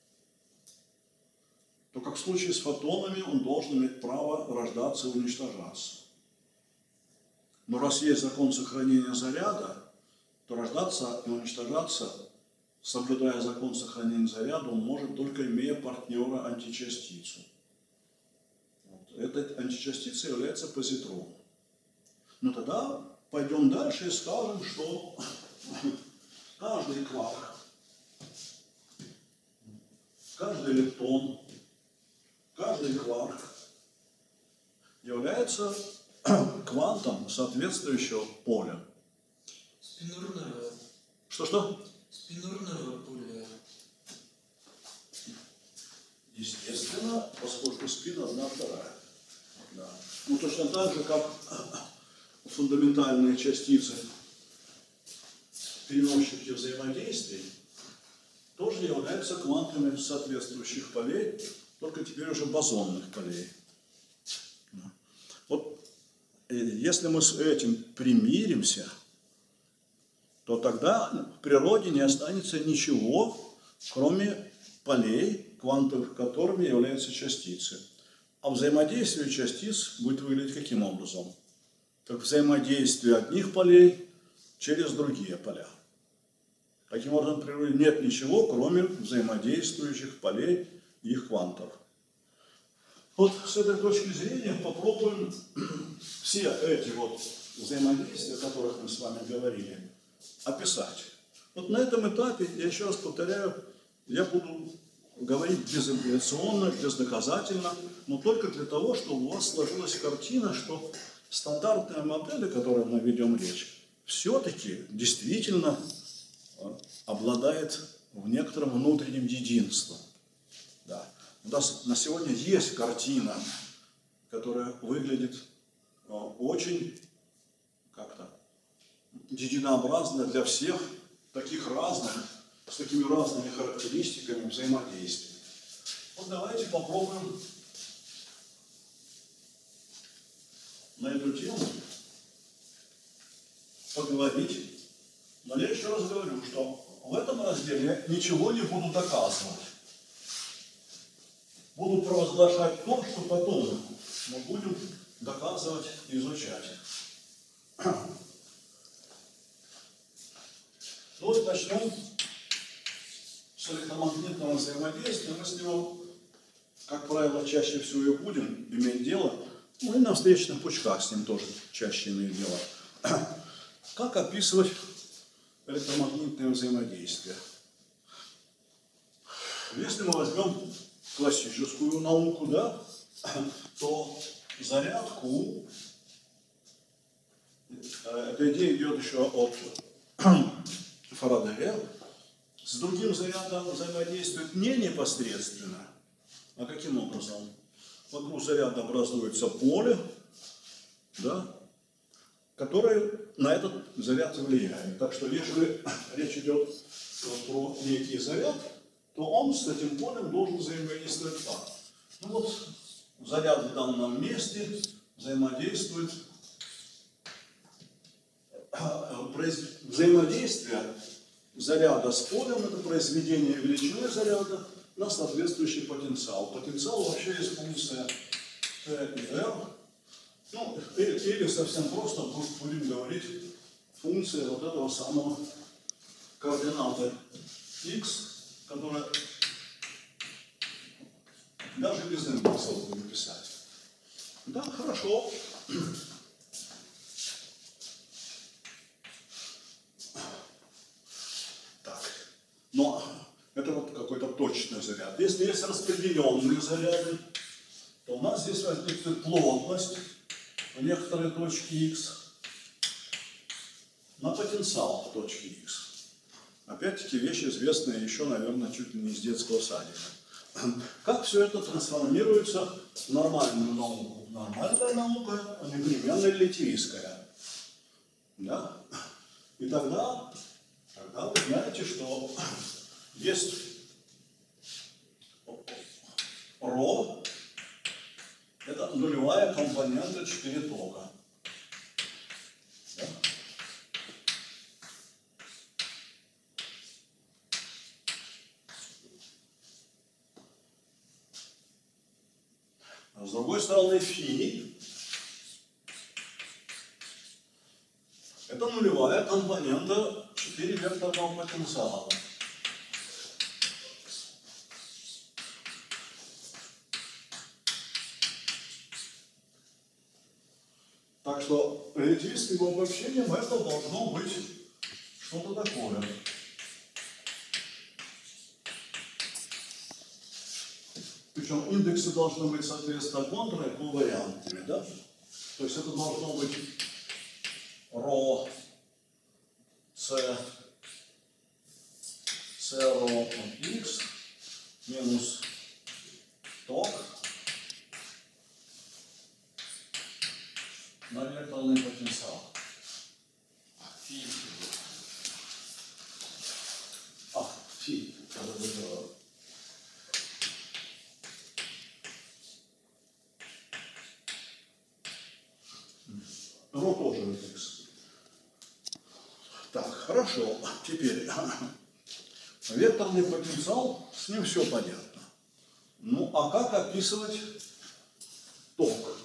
то, как в случае с фотонами, он должен иметь право рождаться и уничтожаться. Но раз есть закон сохранения заряда, то рождаться и уничтожаться, соблюдая закон сохранения заряда, он может только имея партнера античастицу. Вот. Эта античастица является позитроном. Но тогда пойдем дальше и скажем, что каждый кварк, каждый электрон, каждый кварк является квантом соответствующего поля. Спинорного. Что-что? Спинорного поля. Естественно, поскольку спин одна вторая. Да. Ну, точно так же, как фундаментальные частицы переносчики взаимодействий тоже являются квантами соответствующих полей, только теперь уже бозонных полей. Вот если мы с этим примиримся, то тогда в природе не останется ничего, кроме полей, квантов которыми являются частицы. А взаимодействие частиц будет выглядеть каким образом? Как взаимодействие одних полей через другие поля. Таким образом, в природе нет ничего, кроме взаимодействующих полей и их квантов. Вот с этой точки зрения попробуем все эти вот взаимодействия, о которых мы с вами говорили, описать. Вот на этом этапе, я еще раз повторяю, я буду говорить безапелляционно, бездоказательно, но только для того, чтобы у вас сложилась картина, что стандартная модель, о которой мы ведем речь, все-таки действительно обладает в некотором внутренним единством. Да. У нас на сегодня есть картина, которая выглядит очень как-то единообразно для всех, таких разных, с такими разными характеристиками взаимодействия. Вот давайте попробуем на эту тему поговорить. Но я еще раз говорю, что в этом разделе я ничего не буду доказывать. Буду провозглашать то, что потом мы будем доказывать и изучать. Ну вот начнем с электромагнитного взаимодействия. Мы с него, как правило, чаще всего и будем иметь дело. Ну и на встречных пучках с ним тоже чаще имеем дело. Как описывать электромагнитное взаимодействие? Если мы возьмем классическую науку, да, то заряд Q, эта идея идет еще от Фарадея, с другим зарядом взаимодействует не непосредственно, а каким образом? Вокруг заряда образуется поле, да, которое на этот заряд влияет. Так что если речь идет про некий заряд, то он с этим полем должен взаимодействовать так. Ну вот заряд в данном месте взаимодействует, взаимодействие заряда с полем, это произведение величины заряда на соответствующий потенциал. Потенциал вообще есть функция T и R. Ну, или совсем просто будем говорить функция вот этого самого координата x, которая даже без индексов будем писать. Да, хорошо. Так. Но это вот какой-то точный заряд. Если есть распределенные заряды, то у нас здесь возникнет плотность в некоторой точке x на потенциал в точке x. Опять-таки вещи известные еще, наверное, чуть ли не из детского садика. Как все это трансформируется в нормальную науку? Нормальная наука непременно релятивистская. Да? И тогда вы знаете, что есть ρ, это нулевая компонента 4 тока. Да? А с другой стороны, φ это нулевая компонента 4 векторного потенциала. Так что релятивистским обобщением это должно быть что-то такое. Причем индексы должны быть, соответственно, контраэквивалентными, да? То есть это должно быть ρ, c ρ от x минус ток на векторный потенциал. Фи. Ро тоже x. Так, хорошо. Теперь векторный потенциал, с ним все понятно. Ну, а как описывать ток?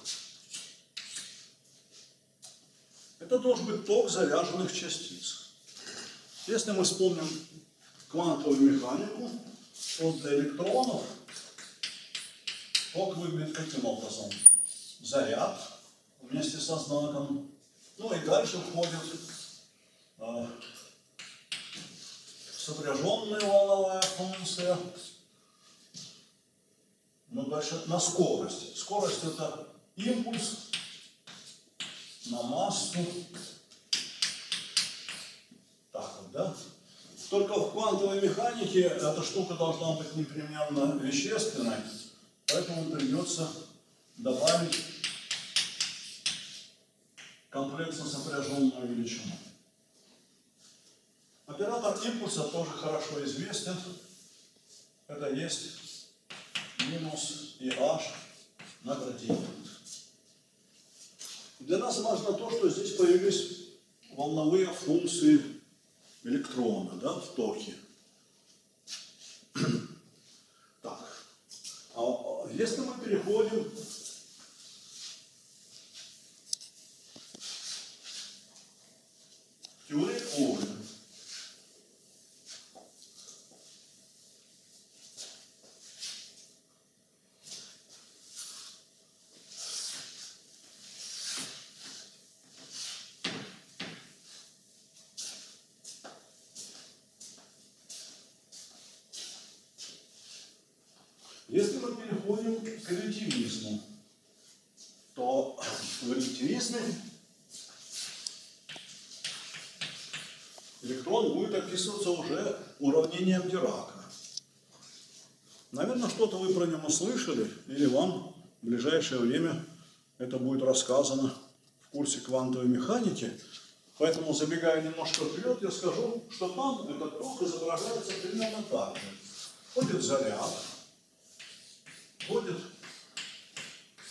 Это должен быть ток заряженных частиц. Если мы вспомним квантовую механику, то для электронов ток выглядит каким образом? Заряд вместе со знаком. Ну и дальше входит сопряженная волновая функция. Ну дальше на скорость. Скорость это импульс на массу. Так вот, да? Только в квантовой механике эта штука должна быть непременно вещественной, поэтому придется добавить комплексно сопряженную величину. Оператор импульса тоже хорошо известен. Это есть минус IH на градиент. Для нас важно то, что здесь появились волновые функции электрона, да, в токе. Так, а если мы переходим к теории поля, если мы переходим к релятивизму, то в релятивизме электрон будет описываться уже уравнением Дирака. Наверное, что-то вы про него слышали, или вам в ближайшее время это будет рассказано в курсе квантовой механики. Поэтому, забегая немножко вперед, я скажу, что там этот ток изображается примерно так же. Ходит заряд, ходит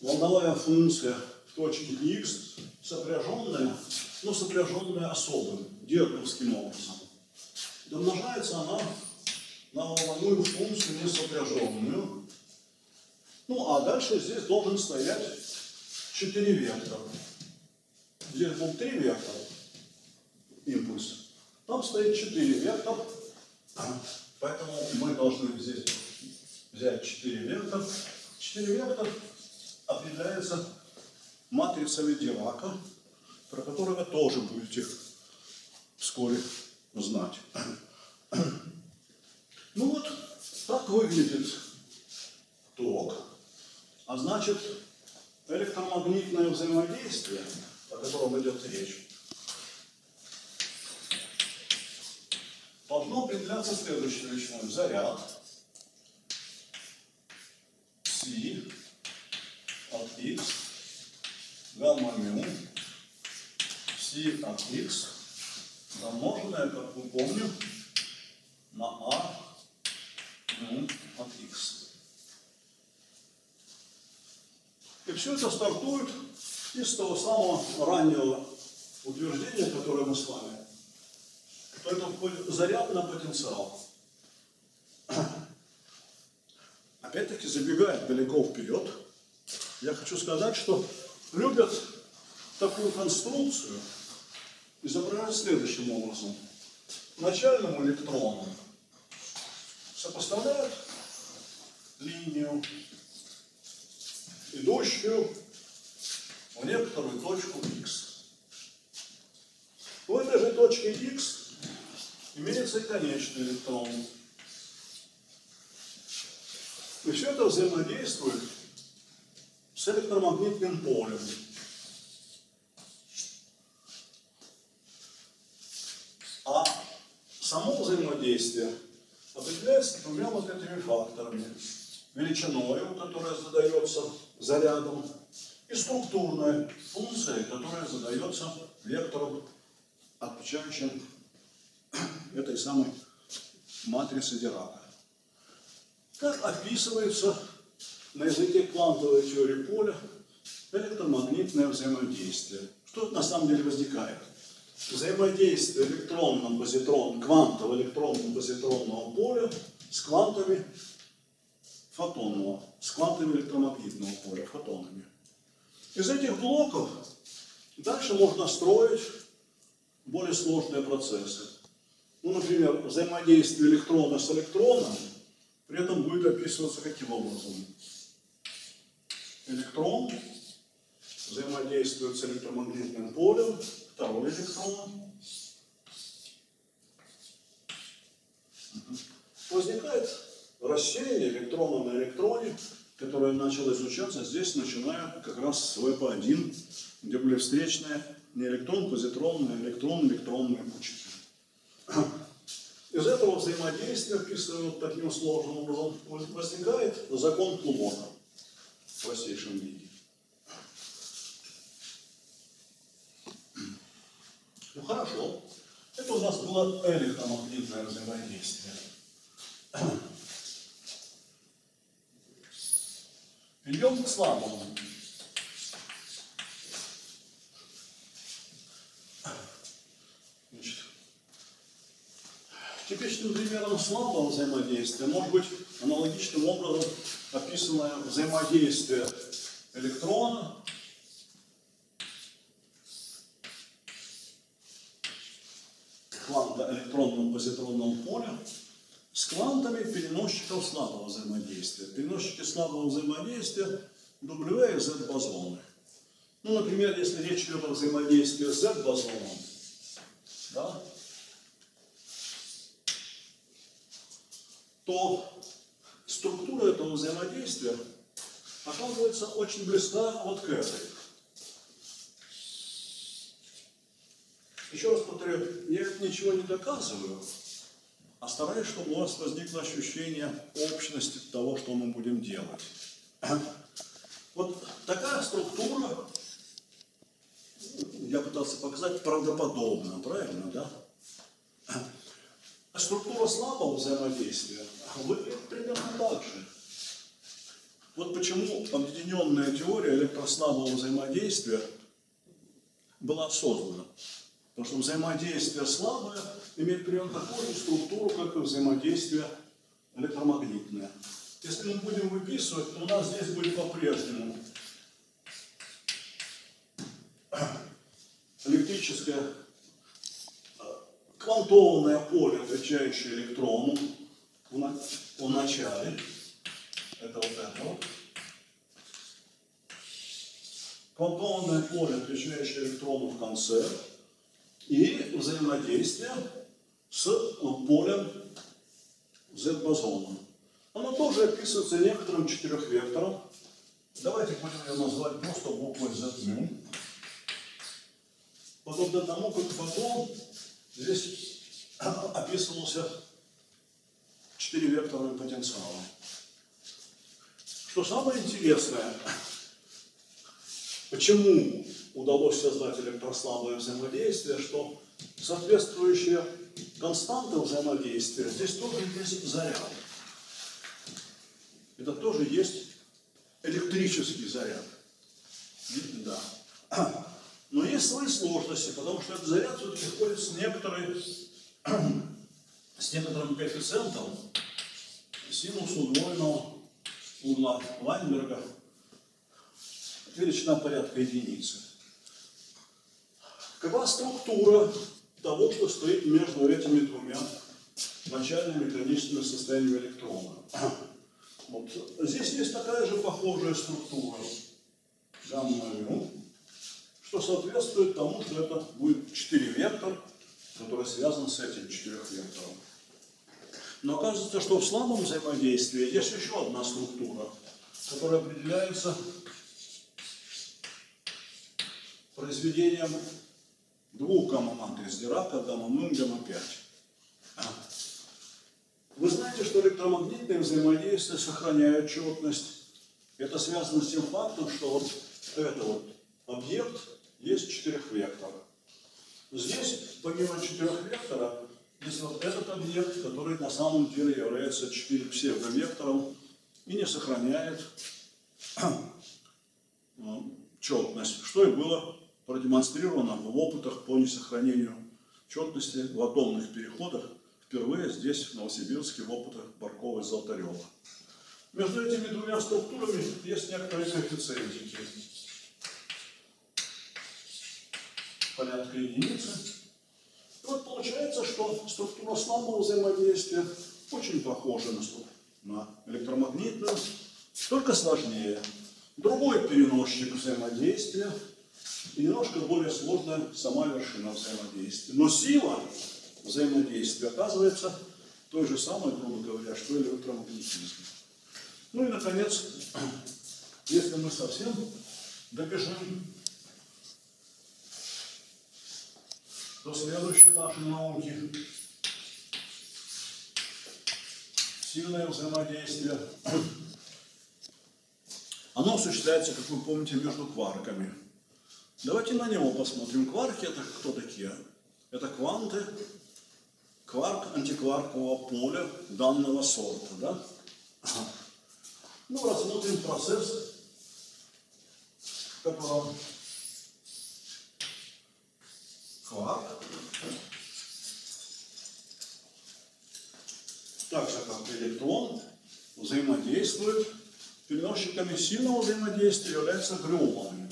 волновая функция в точке x сопряженная, но сопряженная особым, диаковским образом. Домножается она на волновую функцию несопряженную. Ну, а дальше здесь должен стоять 4 вектора. Здесь был 3 вектора, импульс. Там стоит 4 вектора. Поэтому мы должны здесь взять 4 вектора. 4 вектора определяется матрицей Дирака, про которую вы тоже будете вскоре знать. Ну вот, так выглядит ток. А значит, электромагнитное взаимодействие, о котором идет речь, должно определяться следующей величиной. Заряд Си от Х, гамма-мю, Си от Х, умноженное, как мы помним, на А мю от Х. И все это стартует из того самого раннего утверждения, которое мы с вами. Это заряд на потенциал. Опять-таки, забегая далеко вперед, я хочу сказать, что любят такую конструкцию изображать следующим образом. Начальному электрону сопоставляют линию, идущую в некоторую точку x. В этой же точке x имеется и конечный электрон. И все это взаимодействует с электромагнитным полем. А само взаимодействие определяется двумя вот этими факторами. Величиной, которая задается зарядом, и структурной функцией, которая задается вектором, отвечающим этой самой матрице Дирака. Как описывается на языке квантовой теории поля электромагнитное взаимодействие? Что на самом деле возникает? Взаимодействие квантово-электронно-позитронного поля с квантами фотонного, с квантами электромагнитного поля, фотонами. Из этих блоков дальше можно строить более сложные процессы. Ну, например, взаимодействие электрона с электроном при этом будет описываться каким образом? Электрон взаимодействует с электромагнитным полем, второй электрон. Возникает рассеяние электрона на электроне, которое начало изучаться здесь, начиная как раз с ВП1, где были встречные не электрон, позитронные, электронные пучки. Из этого взаимодействия, описанного таким сложным образом, возникает закон Кулона в простейшем виде. Ну хорошо, это у нас было электромагнитное взаимодействие. Перейдем к слабому. Значит, типичным примером слабого взаимодействия может быть аналогичным образом описанное взаимодействие электрона кванта электронного позитронного поля с квантами переносчиков слабого взаимодействия. Переносчики слабого взаимодействия W и Z бозоны. Ну, например, если речь идет о взаимодействии с Z бозоном, да, то структура этого взаимодействия оказывается очень близка вот к этой. Еще раз повторю, я ничего не доказываю, а стараюсь, чтобы у вас возникло ощущение общности того, что мы будем делать. Вот такая структура, я пытался показать, правдоподобно, правильно, да? А структура слабого взаимодействия выглядит примерно так же. Вот почему объединенная теория электрослабого взаимодействия была создана. Потому что взаимодействие слабое имеет примерно такую же структуру, как и взаимодействие электромагнитное. Если мы будем выписывать, то у нас здесь будет по-прежнему электрическое квантованное поле, отвечающее электрону в начале. Это вот это вот. Квантованное поле, отвечающее электрону в конце. И взаимодействие с полем Z-бозона. Оно тоже описывается некоторым четырехвектором. Давайте будем ее назвать просто буквой Z-. Подобно тому, как потом здесь описывался четыревекторным потенциалом. Что самое интересное, почему удалось создать электрослабое взаимодействие, что соответствующие константы взаимодействия здесь тоже есть заряд. Это тоже есть электрический заряд. Да. Но есть свои сложности, потому что этот заряд все-таки ходит с некоторым коэффициентом синус удвоенного угла Вайнберга, величина порядка единицы. Какова структура того, что стоит между этими двумя начальными конечными состояниями электрона? Вот. Здесь есть такая же похожая структура гамма-ю, что соответствует тому, что это будет четыревектор, который связан с этим четырехвектором. Но оказывается, что в слабом взаимодействии есть еще одна структура, которая определяется произведением двух гамма-матриц Дирака, гамма-м, гамма-5. Вы знаете, что электромагнитные взаимодействия сохраняют четность. Это связано с тем фактом, что вот этот вот объект есть четырехвектор. Здесь, помимо четырехвектора, есть вот этот объект, который на самом деле является псевдовектором и не сохраняет четность, что и было продемонстрировано в опытах по несохранению четности в атомных переходах, впервые здесь, в Новосибирске, в опытах Баркова и Золотарева. Между этими двумя структурами есть некоторые коэффициентики. Порядка единицы. И вот получается, что структура слабого взаимодействия очень похожа на электромагнитную, только сложнее. Другой переносчик взаимодействия и немножко более сложная сама вершина взаимодействия. Но сила взаимодействия оказывается той же самой, грубо говоря, что и электромагнетизм. Ну и, наконец, если мы совсем добежим до следующей нашей науки, сильное взаимодействие, оно осуществляется, как вы помните, между кварками. Давайте на него посмотрим. Кварки — это кто такие? Это кванты, кварк антикваркового поля данного сорта. Да? Ну, рассмотрим процесс, в котором кварк, так же как и электрон, взаимодействует. Переносчиками сильного взаимодействия являются грюманы.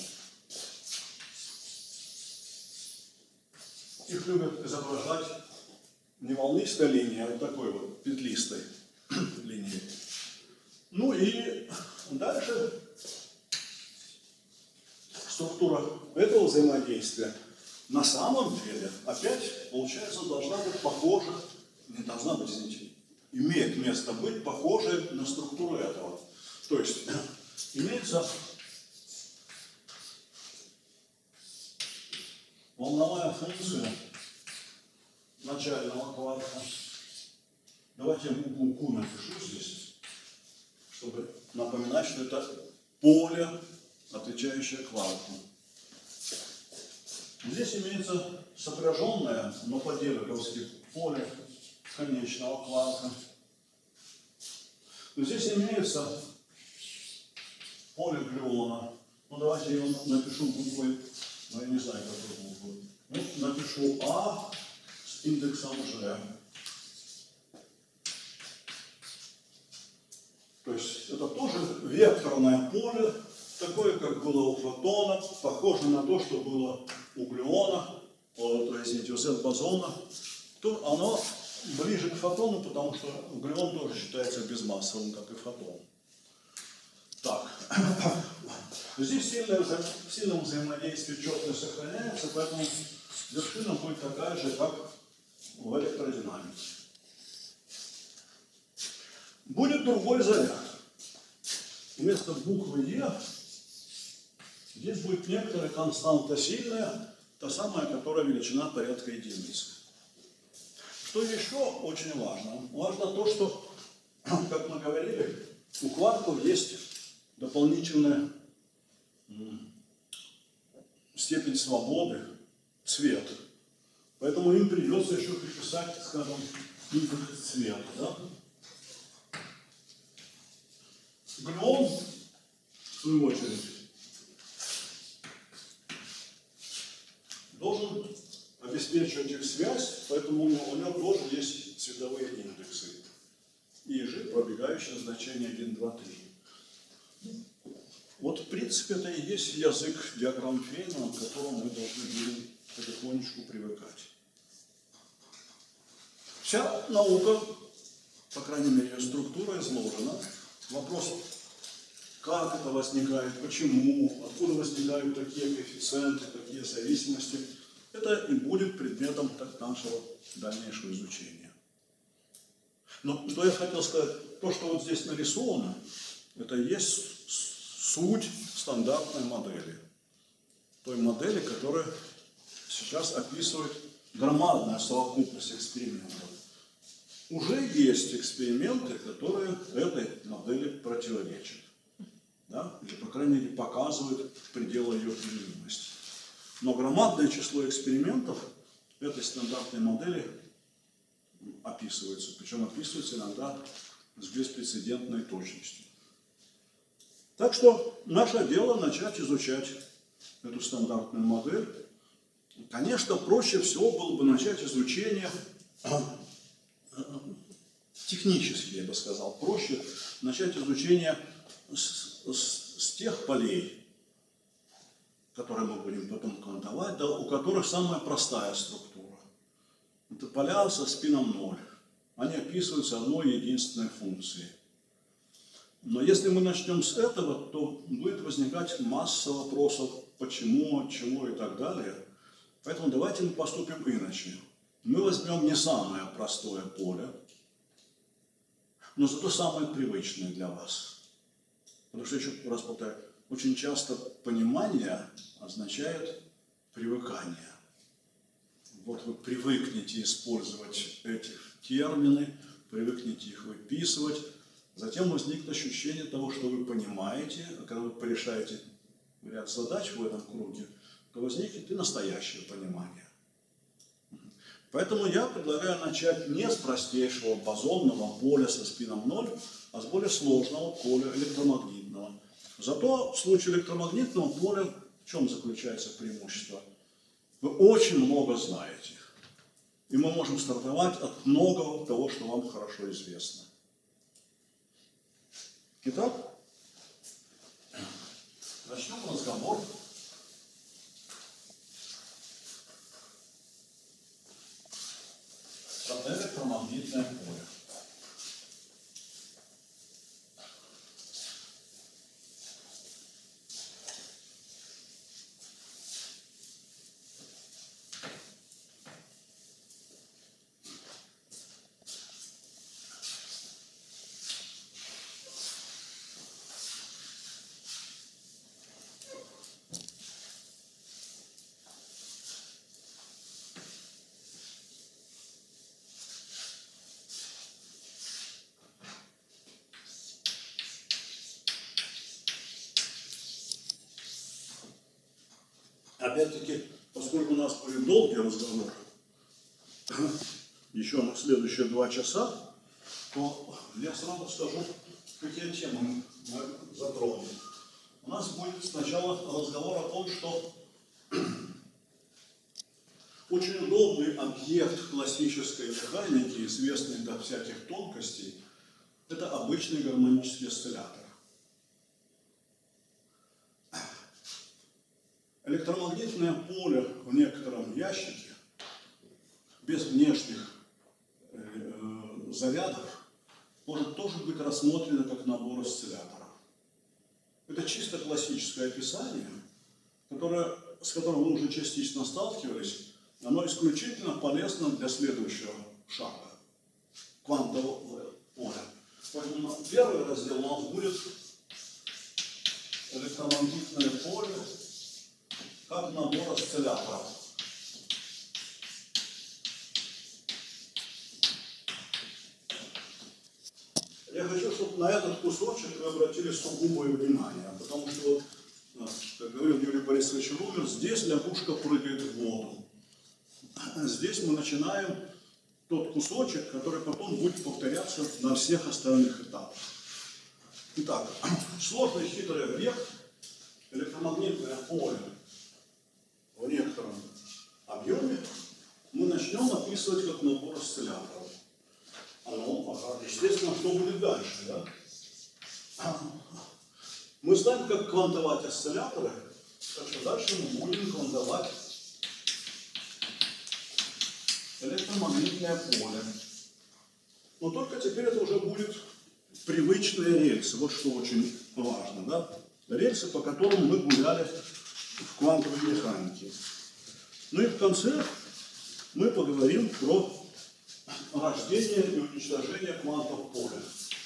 Их любят изображать не волнистой линией, а вот такой вот петлистой линией. Ну и дальше структура этого взаимодействия на самом деле опять, получается, должна быть похожа, не должна быть, извините, имеет место быть похожей на структуру этого. То есть имеется волновая функция начального кварка. Давайте я букву Q напишу здесь, чтобы напоминать, что это поле, отвечающее кварку. Здесь имеется сопряженное, но по-деликовски поле конечного кварка. Здесь имеется поле глюона. Ну давайте я напишу буквой, но я не знаю, какой буквы. Ну, напишу А с индексом G. То есть это тоже векторное поле, такое, как было у фотона, похоже на то, что было у глюона, извините, у Z-бозона. То оно ближе к фотону, потому что глюон тоже считается безмассовым, как и фотон. Так, здесь в сильном взаимодействии четкость сохраняется, поэтому вершина будет такая же, как в электродинамике. Будет другой заряд. Вместо буквы Е здесь будет некоторая константа сильная, та самая, которая величина порядка единицы. Что еще очень важно? Важно то, что, как мы говорили, у кварков есть дополнительная степень свободы, цвет. Поэтому им придется еще приписать, скажем, индекс цвета. Да? Глюон, в свою очередь, должен обеспечивать их связь, поэтому у него тоже есть цветовые индексы. И G, пробегающее значение 1, 2, 3. Вот, в принципе, это и есть язык диаграмм Фейнмана, к которому мы должны будем потихонечку привыкать. Вся наука, по крайней мере, ее структура изложена. Вопрос, как это возникает, почему, откуда возникают такие коэффициенты, такие зависимости, это и будет предметом нашего дальнейшего изучения. Но что я хотел сказать, то, что вот здесь нарисовано, это и есть суть стандартной модели. Той модели, которая сейчас описывает громадная совокупность экспериментов. Уже есть эксперименты, которые этой модели противоречат. Да? Или, по крайней мере, показывают пределы ее применимости. Но громадное число экспериментов этой стандартной модели описывается. Причем описывается иногда с беспрецедентной точностью. Так что наше дело начать изучать эту стандартную модель. Конечно, проще всего было бы начать изучение технически, я бы сказал, проще начать изучение с тех полей, которые мы будем потом квантовать, да, у которых самая простая структура. Это поля со спином 0. Они описываются одной единственной функцией. Но если мы начнем с этого, то будет возникать масса вопросов, почему, от чего и так далее. Поэтому давайте мы поступим иначе. Мы возьмем не самое простое поле, но зато самое привычное для вас. Потому что, еще раз повторяю, очень часто понимание означает привыкание. Вот вы привыкнете использовать эти термины, привыкнете их выписывать, затем возникнет ощущение того, что вы понимаете, а когда вы порешаете ряд задач в этом круге, то возникнет и настоящее понимание. Поэтому я предлагаю начать не с простейшего бозонного поля со спином 0, а с более сложного поля электромагнитного. Зато в случае электромагнитного поля в чем заключается преимущество? Вы очень много знаете. И мы можем стартовать от многого того, что вам хорошо известно. Итак, начнем разговор про электромагнитное поле. Опять-таки, поскольку у нас будет долгий разговор, еще на следующие 2 часа, то я сразу скажу, какие темы мы затронем. нас будет сначала разговор о том, что очень удобный объект классической механики, известный до всяких тонкостей, это обычный гармонический осциллятор. Электромагнитное поле в некотором ящике без внешних зарядов может тоже быть рассмотрено как набор осцилляторов. Это чисто классическое описание, с которым вы уже частично сталкивались. Оно исключительно полезно для следующего шага – квантового поля. Поэтому первый раздел у нас будет электромагнитное поле как набор осцилляторов. Я хочу, чтобы на этот кусочек вы обратили сугубое внимание, потому что, как говорил Юрий Борисович Румер, здесь лягушка прыгает в воду. Здесь мы начинаем тот кусочек, который потом будет повторяться на всех остальных этапах. Итак, сложный хитрый объект, электромагнитное поле в некотором объеме, мы начнем описывать как набор осцилляторов. Естественно, что будет дальше, да? Мы знаем, как квантовать осцилляторы, так что дальше мы будем квантовать электромагнитное поле. Но только теперь это уже будет привычные рельсы. Вот что очень важно, да? Рельсы, по которым мы гуляли в квантовой механике. Ну и в конце мы поговорим про рождение и уничтожение квантов поля.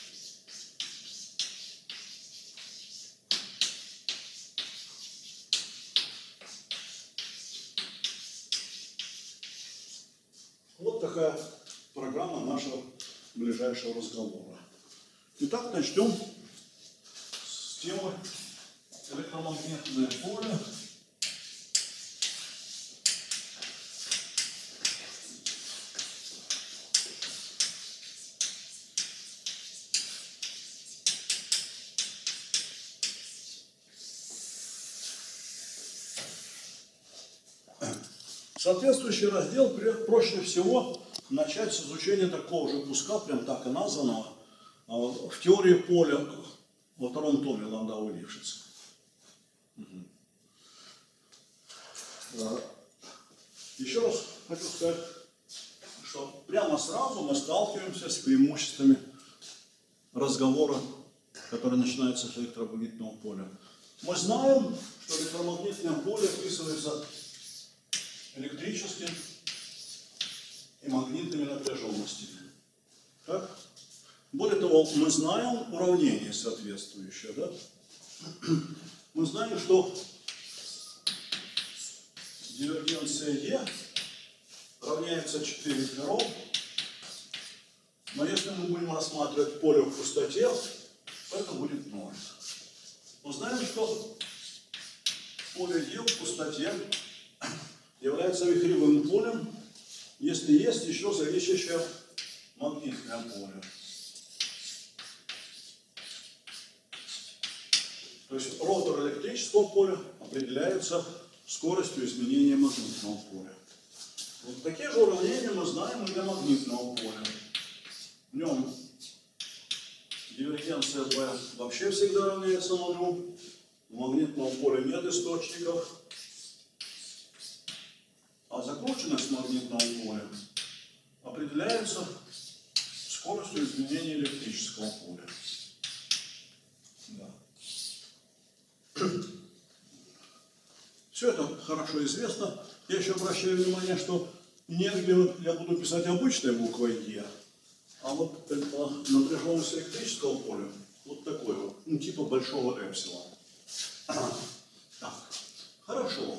Вот такая программа нашего ближайшего разговора. Итак, начнем с темы электромагнитное поле. Соответствующий раздел проще всего начать с изучения такого же куска, прям так и названного, в теории поля во втором томе Ландау и Лившица. Еще раз хочу сказать, что прямо сразу мы сталкиваемся с преимуществами разговора, который начинается с электромагнитного поля. Мы знаем, что электромагнитное поле описывается электрическим и магнитными напряженностями. Так? Более того, мы знаем уравнение соответствующее. Да? Мы знаем, что дивергенция Е равняется 4 пером, но если мы будем рассматривать поле в пустоте, то это будет 0. Мы знаем, что поле Е в пустоте является вихревым полем, если есть еще зависящее магнитное поле. То есть ротор электрического поля определяется скоростью изменения магнитного поля. Вот такие же уравнения мы знаем и для магнитного поля. В нем дивергенция B вообще всегда равняется 0. В магнитном поле нет источников. А закрученность магнитного поля определяется скоростью изменения электрического поля. Да. Все это хорошо известно. Я еще обращаю внимание, что энергию я буду писать обычной буквой Е, а вот напряженность электрического поля вот такой вот, ну, типа большого эпсилона. Так, хорошо.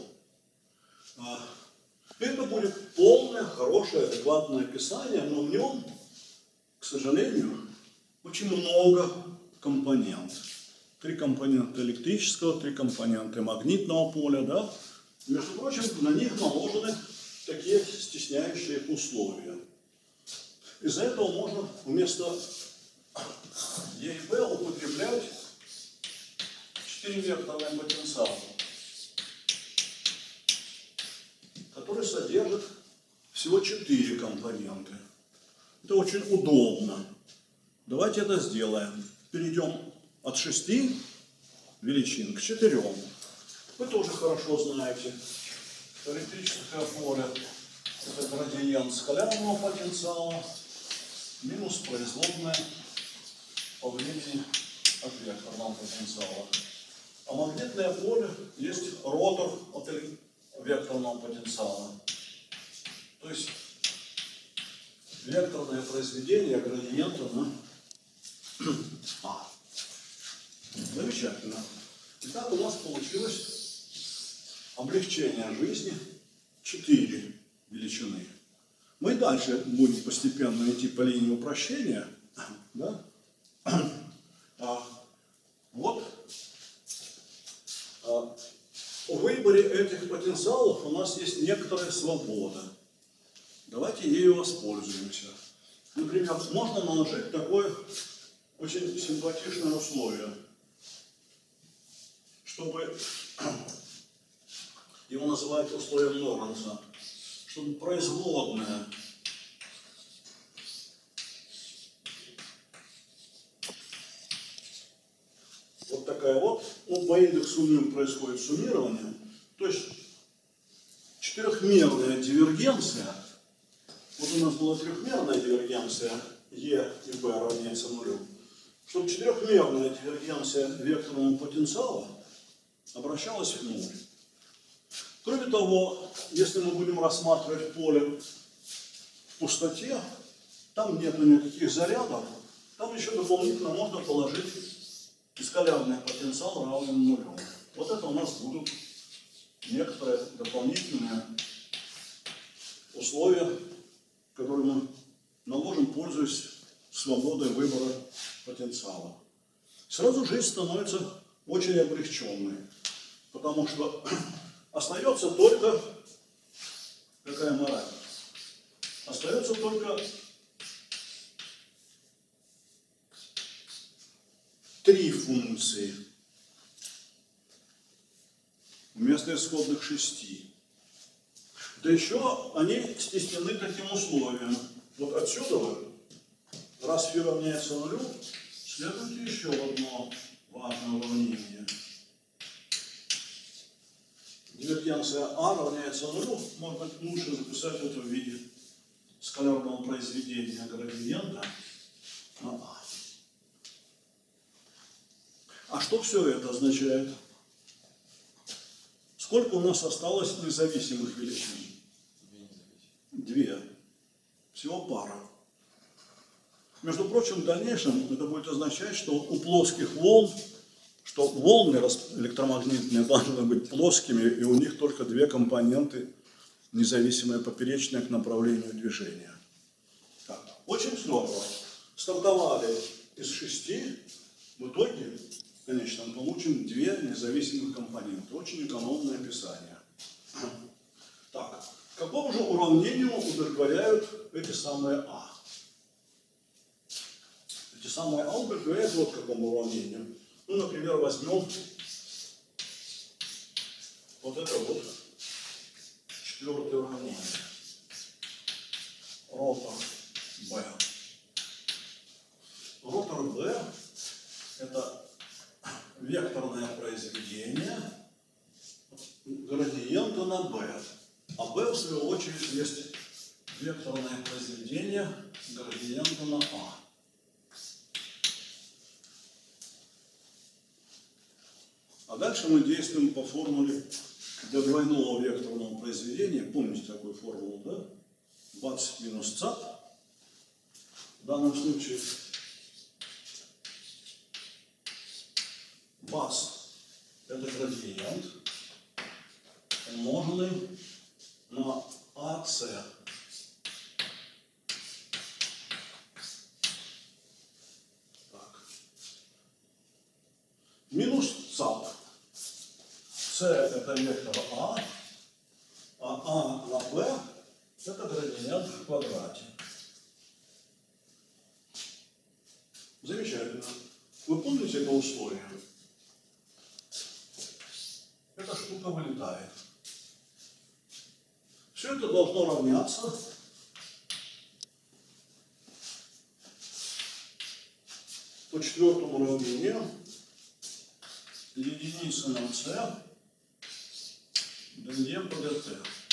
Это будет полное, хорошее, адекватное описание, но в нем, к сожалению, очень много компонентов. 3 компонента электрического, 3 компонента магнитного поля, да? Между прочим, на них наложены такие стесняющие условия. Из-за этого можно вместо Е и Б употреблять 4-векторный потенциал, который содержит всего 4 компонента. Это очень удобно. Давайте это сделаем. Перейдем от 6 величин к 4. Вы тоже хорошо знаете, что электрическое поле – это градиент скалярного потенциала минус производная по времени от векторного потенциала. А магнитное поле есть ротор от векторного потенциала. То есть векторное произведение градиента на А. Замечательно. Итак, у нас получилось облегчение жизни 4 величины. Мы дальше будем постепенно идти по линии упрощения. Да? Вот в выборе этих потенциалов у нас есть некоторая свобода. Давайте ею воспользуемся. Например, можно наложить такое очень симпатичное условие, чтобы его называют условием Лоренца, чтобы производная вот такая вот, ну, по индексу μ происходит суммирование, то есть четырехмерная дивергенция. Вот у нас была трехмерная дивергенция Е и B равняется нулю. Чтобы четырехмерная дивергенция векторного потенциала обращалась в нуль. Кроме того, если мы будем рассматривать поле в пустоте, там нет никаких зарядов, там еще дополнительно можно положить скалярный потенциал равный нулю. Вот это у нас будут некоторые дополнительные условия, которые мы наложим, пользуясь свободой выбора потенциала. Сразу жизнь становится очень облегченной, потому что остается только, какая мораль? Остается только 3 функции вместо исходных 6. Да еще они стеснены таким условием. Вот отсюда, раз φ равняется нулю, следует еще одно важное уравнение. Дивергенция А равняется нулю, может быть, лучше записать это в виде скалярного произведения градиента на А. А что все это означает? Сколько у нас осталось независимых величин? 2. Всего пара. Между прочим, в дальнейшем это будет означать, что у плоских волн, что волны электромагнитные должны быть плоскими, и у них только 2 компоненты, независимые поперечные к направлению движения. Так, очень здорово. Стартовали из 6, в итоге, конечно, мы получим 2 независимых компонента. Очень экономное описание. Так, какому же уравнению удовлетворяют эти самые А? Эти самые А удовлетворяют вот какому уравнению. Ну, например, возьмем вот это вот 4-е уравнение. Ротор B. Ротор B – это векторное произведение градиента на B. А B, в свою очередь, есть векторное произведение градиента на А. А дальше мы действуем по формуле для двойного векторного произведения. Помните такую формулу, да? БАЦ минус ЦАП. В данном случае БАЦ – это градиент, умноженный на АС. Так. Минус ЦАП. С – это вектор А на Б – это градиент в квадрате. Замечательно. Вы помните это условие? штука вылетает. Все это должно равняться по четвертому уравнению единицы на c ДЕ по ДТ.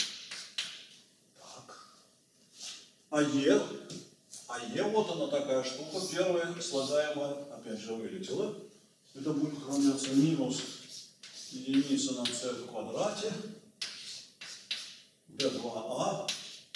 Так. А Е, вот она такая штука, первая слагаемая, опять же, вылетела. Это будет равняться минус единица на c в квадрате d2a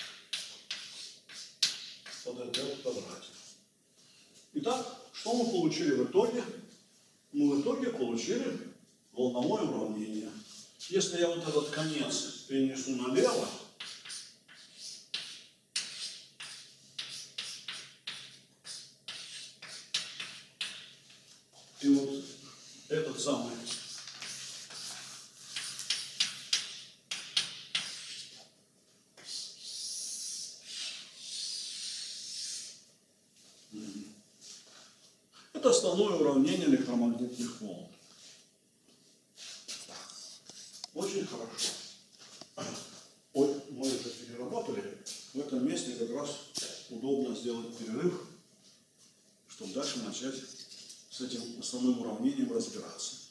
по dt в квадрате. Итак, что мы получили в итоге? Мы в итоге получили волновое уравнение. Если я вот этот конец перенесу налево, и вот этот самый это основное уравнение электромагнитных волн. Очень хорошо. Ой, мы уже переработали. В этом месте как раз удобно сделать перерыв, чтобы дальше начать с этим основным уравнением разбираться.